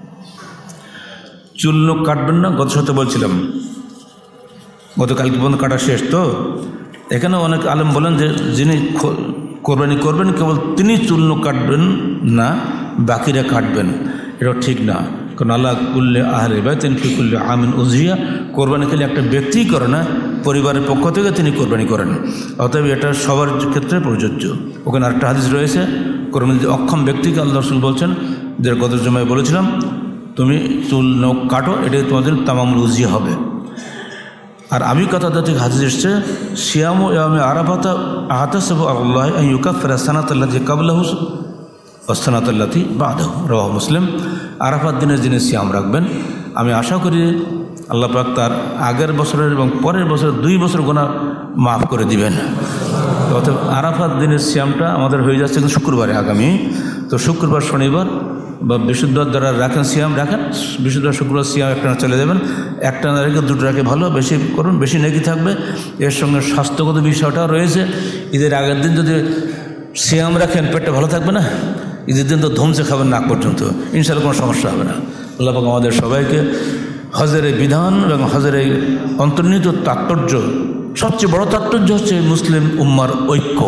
চুল নখ কাটবেন না, গত সপ্তাহে বলছিলাম, গতকালকে পর্যন্ত কাটা শেষ। তো এখানে অনেক আলেম বলেন যে যিনি কোরবানি করবেন কেবল তিনি চুল নখ কাটবেন না, বাকিরা কাটবেন। এটা ঠিক না, কারণ আল্লাহ কুল্লে আহলে বাইতিন ফি কুল্লি আমিন উযহিয়া, কোরবানি খেলে একটা ব্যক্তিই করে না, পরিবারের পক্ষ থেকে তিনি কোরবানি করেন। অতএব এটা সবার ক্ষেত্রে প্রযোজ্য। ওখানে আরেকটা হাদিস রয়েছে, কোরবানি অক্ষম ব্যক্তিকে আল্লাহ রাসূল বলছেন, যে গত জুমায় বলেছিলাম, তুমি চুল নখ কাটো, এটাই তোমাদের তামামুল উযহিয়া হবে। আর আমি কথা থেকে হাদিস এসছে, সিয়ামু ইয়াউমি আরাফাতা আহতাসিবু আল্লাহ আন ইউকাফিরা সানাতাল্লাতী ক্বাবলাহু ওয়া সানাতাল্লাতী বা'দাহু, রাওয়াহু মুসলিম। আরাফাত দিনের দিনে সিয়াম রাখবেন, আমি আশা করি আল্লাহ পাক তার আগের বছরের এবং পরের বছরের দুই বছর গুনাহ মাফ করে দিবেন। অতএব আরাফাত দিনের সিয়ামটা আমাদের হয়ে যাচ্ছে কিন্তু শুক্রবারে, আগামী তো শুক্রবার শনিবার বা বৃহস্পতিবার যারা রাখেন সিয়াম রাখেন, বৃহস্পতিবার শুক্রবার সিয়াম একটা চলে যাবেন, একটা না রেখে দুটো রাখে ভালো, বেশি করুন, বেশি নেকি থাকবে। এর সঙ্গে স্বাস্থ্যগত বিষয়টাও রয়েছে। ঈদের আগের দিন যদি সিয়াম রাখেন পেটটা ভালো থাকবে না, ঈদের দিন তো ধমসে খাবেন নাক পর্যন্ত, ইনশাআল্লাহ কোনো সমস্যা হবে না। আল্লাহ পাক আমাদের সবাইকে হজের এই বিধান এবং হজের এই অন্তর্নিহিত তাৎপর্য, সবচেয়ে বড় তাৎপর্য হচ্ছে মুসলিম উম্মার ঐক্য।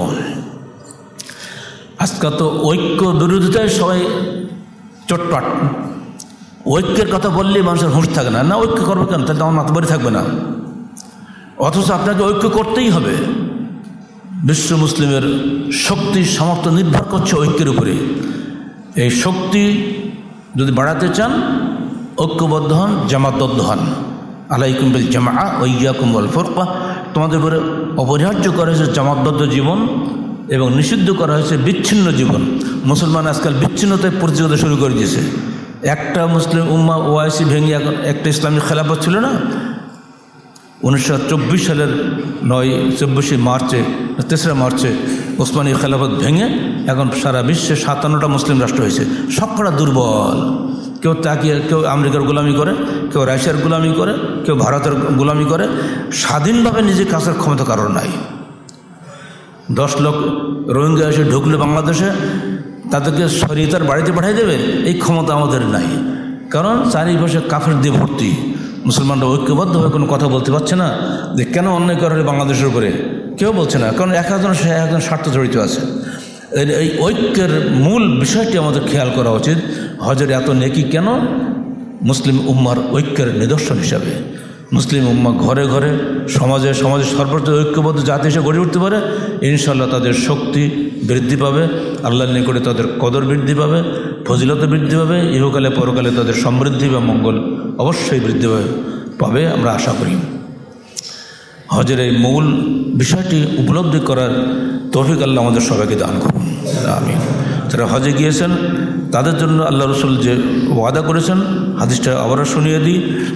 আজকাল তো ঐক্য বিরোধিতায় সবাই চটপাট, ঐক্যের কথা বললে মানুষের হুঁশ থাকে না, না ঐক্য করবে কেন, তাহলে আমার মাতবাড়ি থাকবে না। অথচ আপনাকে ঐক্য করতেই হবে। বিশ্ব মুসলিমের শক্তি সামর্থ্য নির্ভর করছে ঐক্যের উপরে। এই শক্তি যদি বাড়াতে চান ঐক্যবদ্ধ হন, জামাতবদ্ধ হন। আলাইকুম বিল জামা ওয়া ইয়াকুম ওয়াল ফুরকা, তোমাদের উপরে অপরিহার্য করা হয়েছে জামাতবদ্ধ জীবন এবং নিষিদ্ধ করা হয়েছে বিচ্ছিন্ন জীবন। মুসলমান আজকাল বিচ্ছিন্নতায় পরিচয় শুরু করে দিয়েছে। একটা মুসলিম উম্মাহ ওআইসি ভেঙে এখন একটা ইসলামিক খেলাফত ছিল না, উনিশশো চব্বিশ সালের নয় চব্বিশে মার্চে তেসরা মার্চে ওসমানী খেলাফত ভেঙে এখন সারা বিশ্বে সাতান্নটা মুসলিম রাষ্ট্র হয়েছে। সবকটা দুর্বল, কেউ তাকিয়ে কেউ আমেরিকার গোলামি করে, কেউ রাশিয়ার গোলামি করে, কেউ ভারতের গোলামি করে। স্বাধীনভাবে নিজে কাছের ক্ষমতা কারোর নাই। দশ লক্ষ রোহিঙ্গা এসে ঢুকলে বাংলাদেশে তাদেরকে সরিয়ে তার বাড়িতে পাঠিয়ে দেবে, এই ক্ষমতা আমাদের নাই। কারণ চারিপাশে কাফের দিয়ে ভর্তি। মুসলমানরা ঐক্যবদ্ধ হয়ে কোনো কথা বলতে পারছে না যে কেন অন্যায় করা হলে বাংলাদেশের উপরে, কেউ বলছে না। কারণ এক একজন সে একজন স্বার্থ জড়িত আছে। এই ঐক্যের মূল বিষয়টি আমাদের খেয়াল করা উচিত। হজের এত নেকি কেন? মুসলিম উম্মার ঐক্যের নিদর্শন হিসাবে। মুসলিম উম্মা ঘরে ঘরে সমাজে সমাজে সর্বোচ্চ ঐক্যবদ্ধ জাতি হিসেবে গড়ে উঠতে পারে, ইনশাআল্লাহ তাদের শক্তি বৃদ্ধি পাবে, আল্লাহর নিকটে তাদের কদর বৃদ্ধি পাবে, ফজিলত বৃদ্ধি পাবে, ইহকালে পরকালে তাদের সমৃদ্ধি বা মঙ্গল অবশ্যই বৃদ্ধি পাবে আমরা আশা করি। হজের এই মূল বিষয়টি উপলব্ধি করার তৌফিক আল্লাহ আমাদের সবাইকে দান করুন, আমিন। যারা হজে গিয়েছেন তাদের জন্য আল্লাহ রসুল যে ওয়াদা করেছেন, হাদিসটা আবারও শুনিয়ে দিই।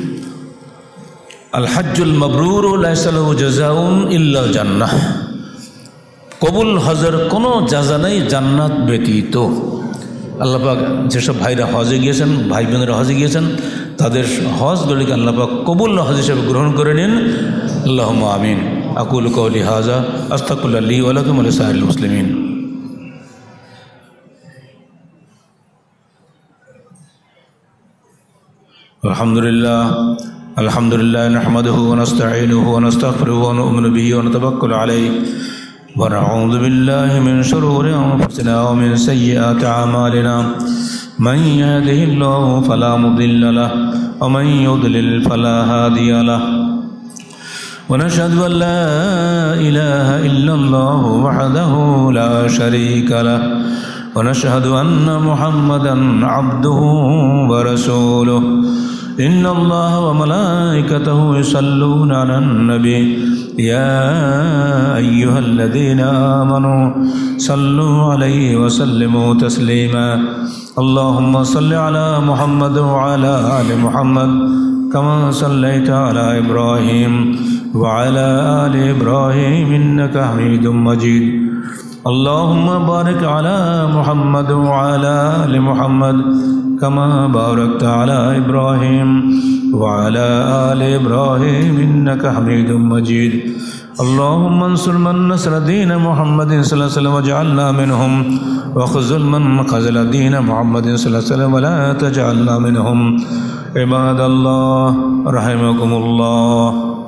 আল হজ্জুল মাবরুর লাইসা লাহু জাযাউন ইল্লা জান্নাহ, কবুল হজের কোনো জাযা নেই জান্নাত ব্যতীত। আল্লাহ পাক যেসব ভাইরা হজে গিয়েছেন, ভাই বোনেরা হজে গিয়েছেন, তাদের হজগুলিকে আল্লাহ পাক কবুল হজ হিসেবে গ্রহণ করে নিন। আল্লাহুম্মা আমিন। আকুলু কওলি হাযা আস্তাগফিরুল্লাহ লি ওয়া লাকুম ওয়া লিসাইরিল মুসলিমিন। আলহামদুলিল্লাহ আলহামদুলিল্লাহ নাহমাদুহু ওয়া নাস্তাঈনুহু ওয়া নাস্তাগফিরুহু ওয়া নু'মিনু বিহি ওয়া নাতাওয়াক্কালু আলাইহি ওয়া নাউযু বিল্লাহি মিন শুরুরি আনফুসিনা ওয়া মিন সাইয়্যাতি আ'মালিনা মান ইয়াহদিহিল্লাহু ফালা মুদিল্লা লাহু ওয়া মান ইউদ্লিল ফালা হাদিয়া লাহু ওয়া নাশহাদু আন লা ইলাহা ইল্লাল্লাহু ওয়াহদাহু লা শারীকা লাহু ওয়া নাশহাদু আন্না মুহাম্মাদান আবদুহু ওয়া রাসূলুহু। إن الله وملائكته يصلون على النبي يا أيها الذين آمنوا صلوا عليه وسلموا تسليما اللهم صل على محمد وعلى آل محمد كما صليت على إبراهيم وعلى آل إبراهيم إنك حميد مجيد اللهم بارك على محمد وعلى آل محمد كما باركت على إبراهيم وعلى آل إبراهيم إنك حميد مجيد اللهم انصر من نصر دين محمد صلى الله عليه وسلم واجعلنا منهم وخذل من خذل دين محمد صلى الله عليه وسلم ولا تجعلنا منهم عباد الله رحمكم الله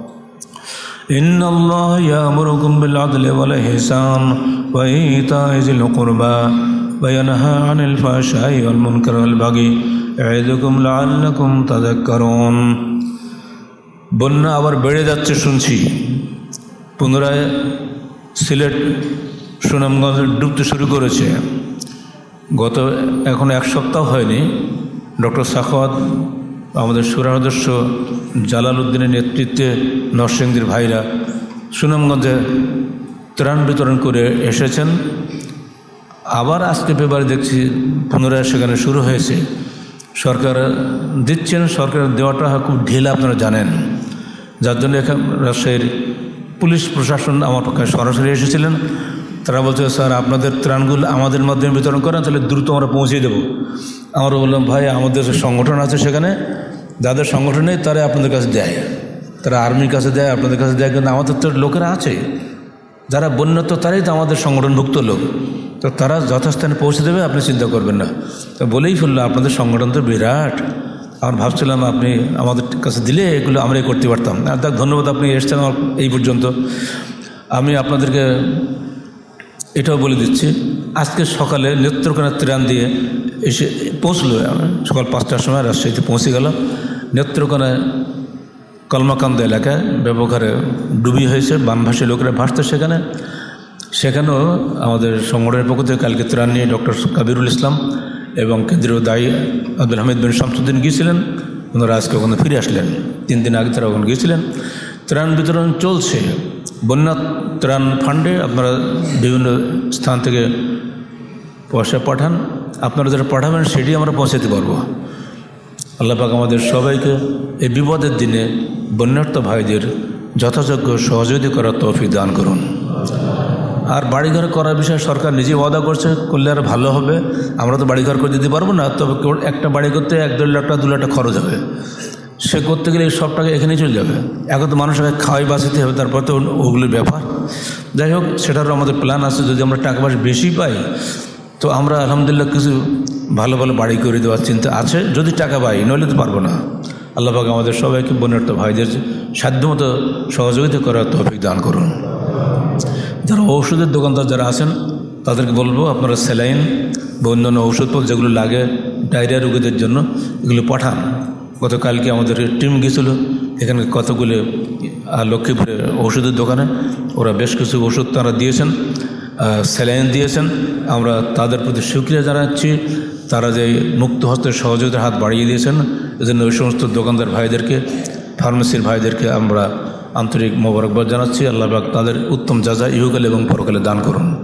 إن الله يأمركم بالعدل والإحسان وإيتاء ذي القربى وينهى عن الفحشاء والمنكر والبغي يعظكم لعلكم تذكرون। বন্যা আবার বেড়ে যাচ্ছে শুনছি, পুনরায় সিলেট সুনামগঞ্জ ডুবতে শুরু করেছে। গত এখন এক সপ্তাহ হয়নি, ডক্টর সাখাওয়াত আমাদের সুরা সদস্য জালাল উদ্দিনের নেতৃত্বে নরসিংদীর ভাইরা সুনামগঞ্জে ত্রাণ বিতরণ করে এসেছেন। আবার আজকে পেপারে দেখছি পুনরায় সেখানে শুরু হয়েছে। সরকার দিচ্ছেন, সরকার দেওয়াটা খুব ঢিলা আপনারা জানেন, যার জন্য এখানে রাজশাহীর পুলিশ প্রশাসন আমার পক্ষে সরাসরি এসেছিলেন। তারা বলছে স্যার আপনাদের ত্রাণগুলো আমাদের মাধ্যমে বিতরণ করেন, তাহলে দ্রুত আমরা পৌঁছে দেবো। আমরা বললাম ভাই আমাদের সংগঠন আছে, সেখানে যাদের সংগঠন নেই তারা আপনাদের কাছে দেয়, তারা আর্মির কাছে দেয়, আপনাদের কাছে দেয়, কিন্তু আমাদের তো লোকেরা আছে যারা বন্যত, তারাই তো আমাদের সংগঠনভুক্ত লোক, তো তারা যথাস্থানে পৌঁছে দেবে, আপনি চিন্তা করবেন না। তো বলেই ফেললো আপনাদের সংগঠন তো বিরাট, আমরা ভাবছিলাম আপনি আমাদের কাছে দিলে এগুলো আমরাই করতে পারতাম। আর দেখ ধন্যবাদ, আপনি এসছেন এই পর্যন্ত। আমি আপনাদেরকে এটাও বলে দিচ্ছি, আজকে সকালে নেত্রকোনা ত্রাণ দিয়ে এসে পৌঁছলো, সকাল পাঁচটার সময় রাজশাহীতে পৌঁছে গেল। নেত্রকোনায় কলমাকান্দা এলাকায় ব্যবহারে ডুবি হয়েছে, বানভাসী লোকেরা ভাসতে, সেখানে সেখানেও আমাদের সংগঠনের পক্ষ থেকে কালকে ত্রাণ নিয়ে ডক্টর কাবিরুল ইসলাম এবং কেন্দ্রীয় দায়ী আব্দুল হামিদ বিন শামসুদ্দিন গিয়েছিলেন, ওনারা আজকে ওখানে ফিরে আসলেন। তিন দিন আগে তারা ওখানে গিয়েছিলেন। ত্রাণ বিতরণ চলছে, বন্যা ত্রাণ ফান্ডে আপনারা বিভিন্ন স্থান থেকে পয়সা পাঠান, আপনারা যারা পাঠাবেন সেটি আমরা পৌঁছাতে পারবো। আল্লাহ পাক আমাদের সবাইকে এই বিপদের দিনে বন্যার্ত ভাইদের যথাযোগ্য সহযোগিতা করার তৌফিক দান করুন। আর বাড়িঘর করার বিষয়ে সরকার নিজেই ওয়াদা করছে, করলে আর ভালো হবে। আমরা তো বাড়িঘর করে দিতে পারবো না, তবে একটা বাড়ি করতে এক দেড় লাখ টাকা দু লাখ টাকা খরচ হবে, সে করতে গেলে সব টাকা এখানেই চলে যাবে। এখন তো মানুষকে খাওয়াই বাঁচাতে হবে, তারপর তো ওগুলোর ব্যাপার। যাই হোক, সেটারও আমাদের প্ল্যান আছে, যদি আমরা টাকা পয়সা বেশি পাই তো আমরা আলহামদুলিল্লাহ কিছু ভালো ভালো বাড়ি করে দেওয়ার চিন্তা আছে, যদি টাকা পাই, নইলে তো পারবো না। আল্লাহ পাক আমাদের সবাইকে বন্যার্ত ভাইদের সাধ্যমতো সহযোগিতা করার তৌফিক দান করুন। যারা ঔষধের দোকানদার যারা আছেন তাদেরকে বলবো আপনারা স্যালাইন বা অন্যান্য ঔষধপত্র যেগুলো লাগে ডায়রিয়া রোগীদের জন্য এগুলো পাঠান। গতকালকে আমাদের টিম গিয়েছিলো এখানে কতগুলো লক্ষ্মীপুরে ঔষধের দোকানে, ওরা বেশ কিছু ওষুধ তারা দিয়েছেন, স্যালাইন দিয়েছেন। আমরা তাদের প্রতি শুকরিয়া জানাচ্ছি, তারা যে মুক্ত হস্তের সহযোগিতার হাত বাড়িয়ে দিয়েছেন, এজন্য ওই সমস্ত দোকানদার ভাইদেরকে, ফার্মেসির ভাইদেরকে আমরা আন্তরিক মোবারকবাদ জানাচ্ছি। আল্লাহ পাক তাদের উত্তম যাজা ইহকালে এবং পরকালে দান করুন।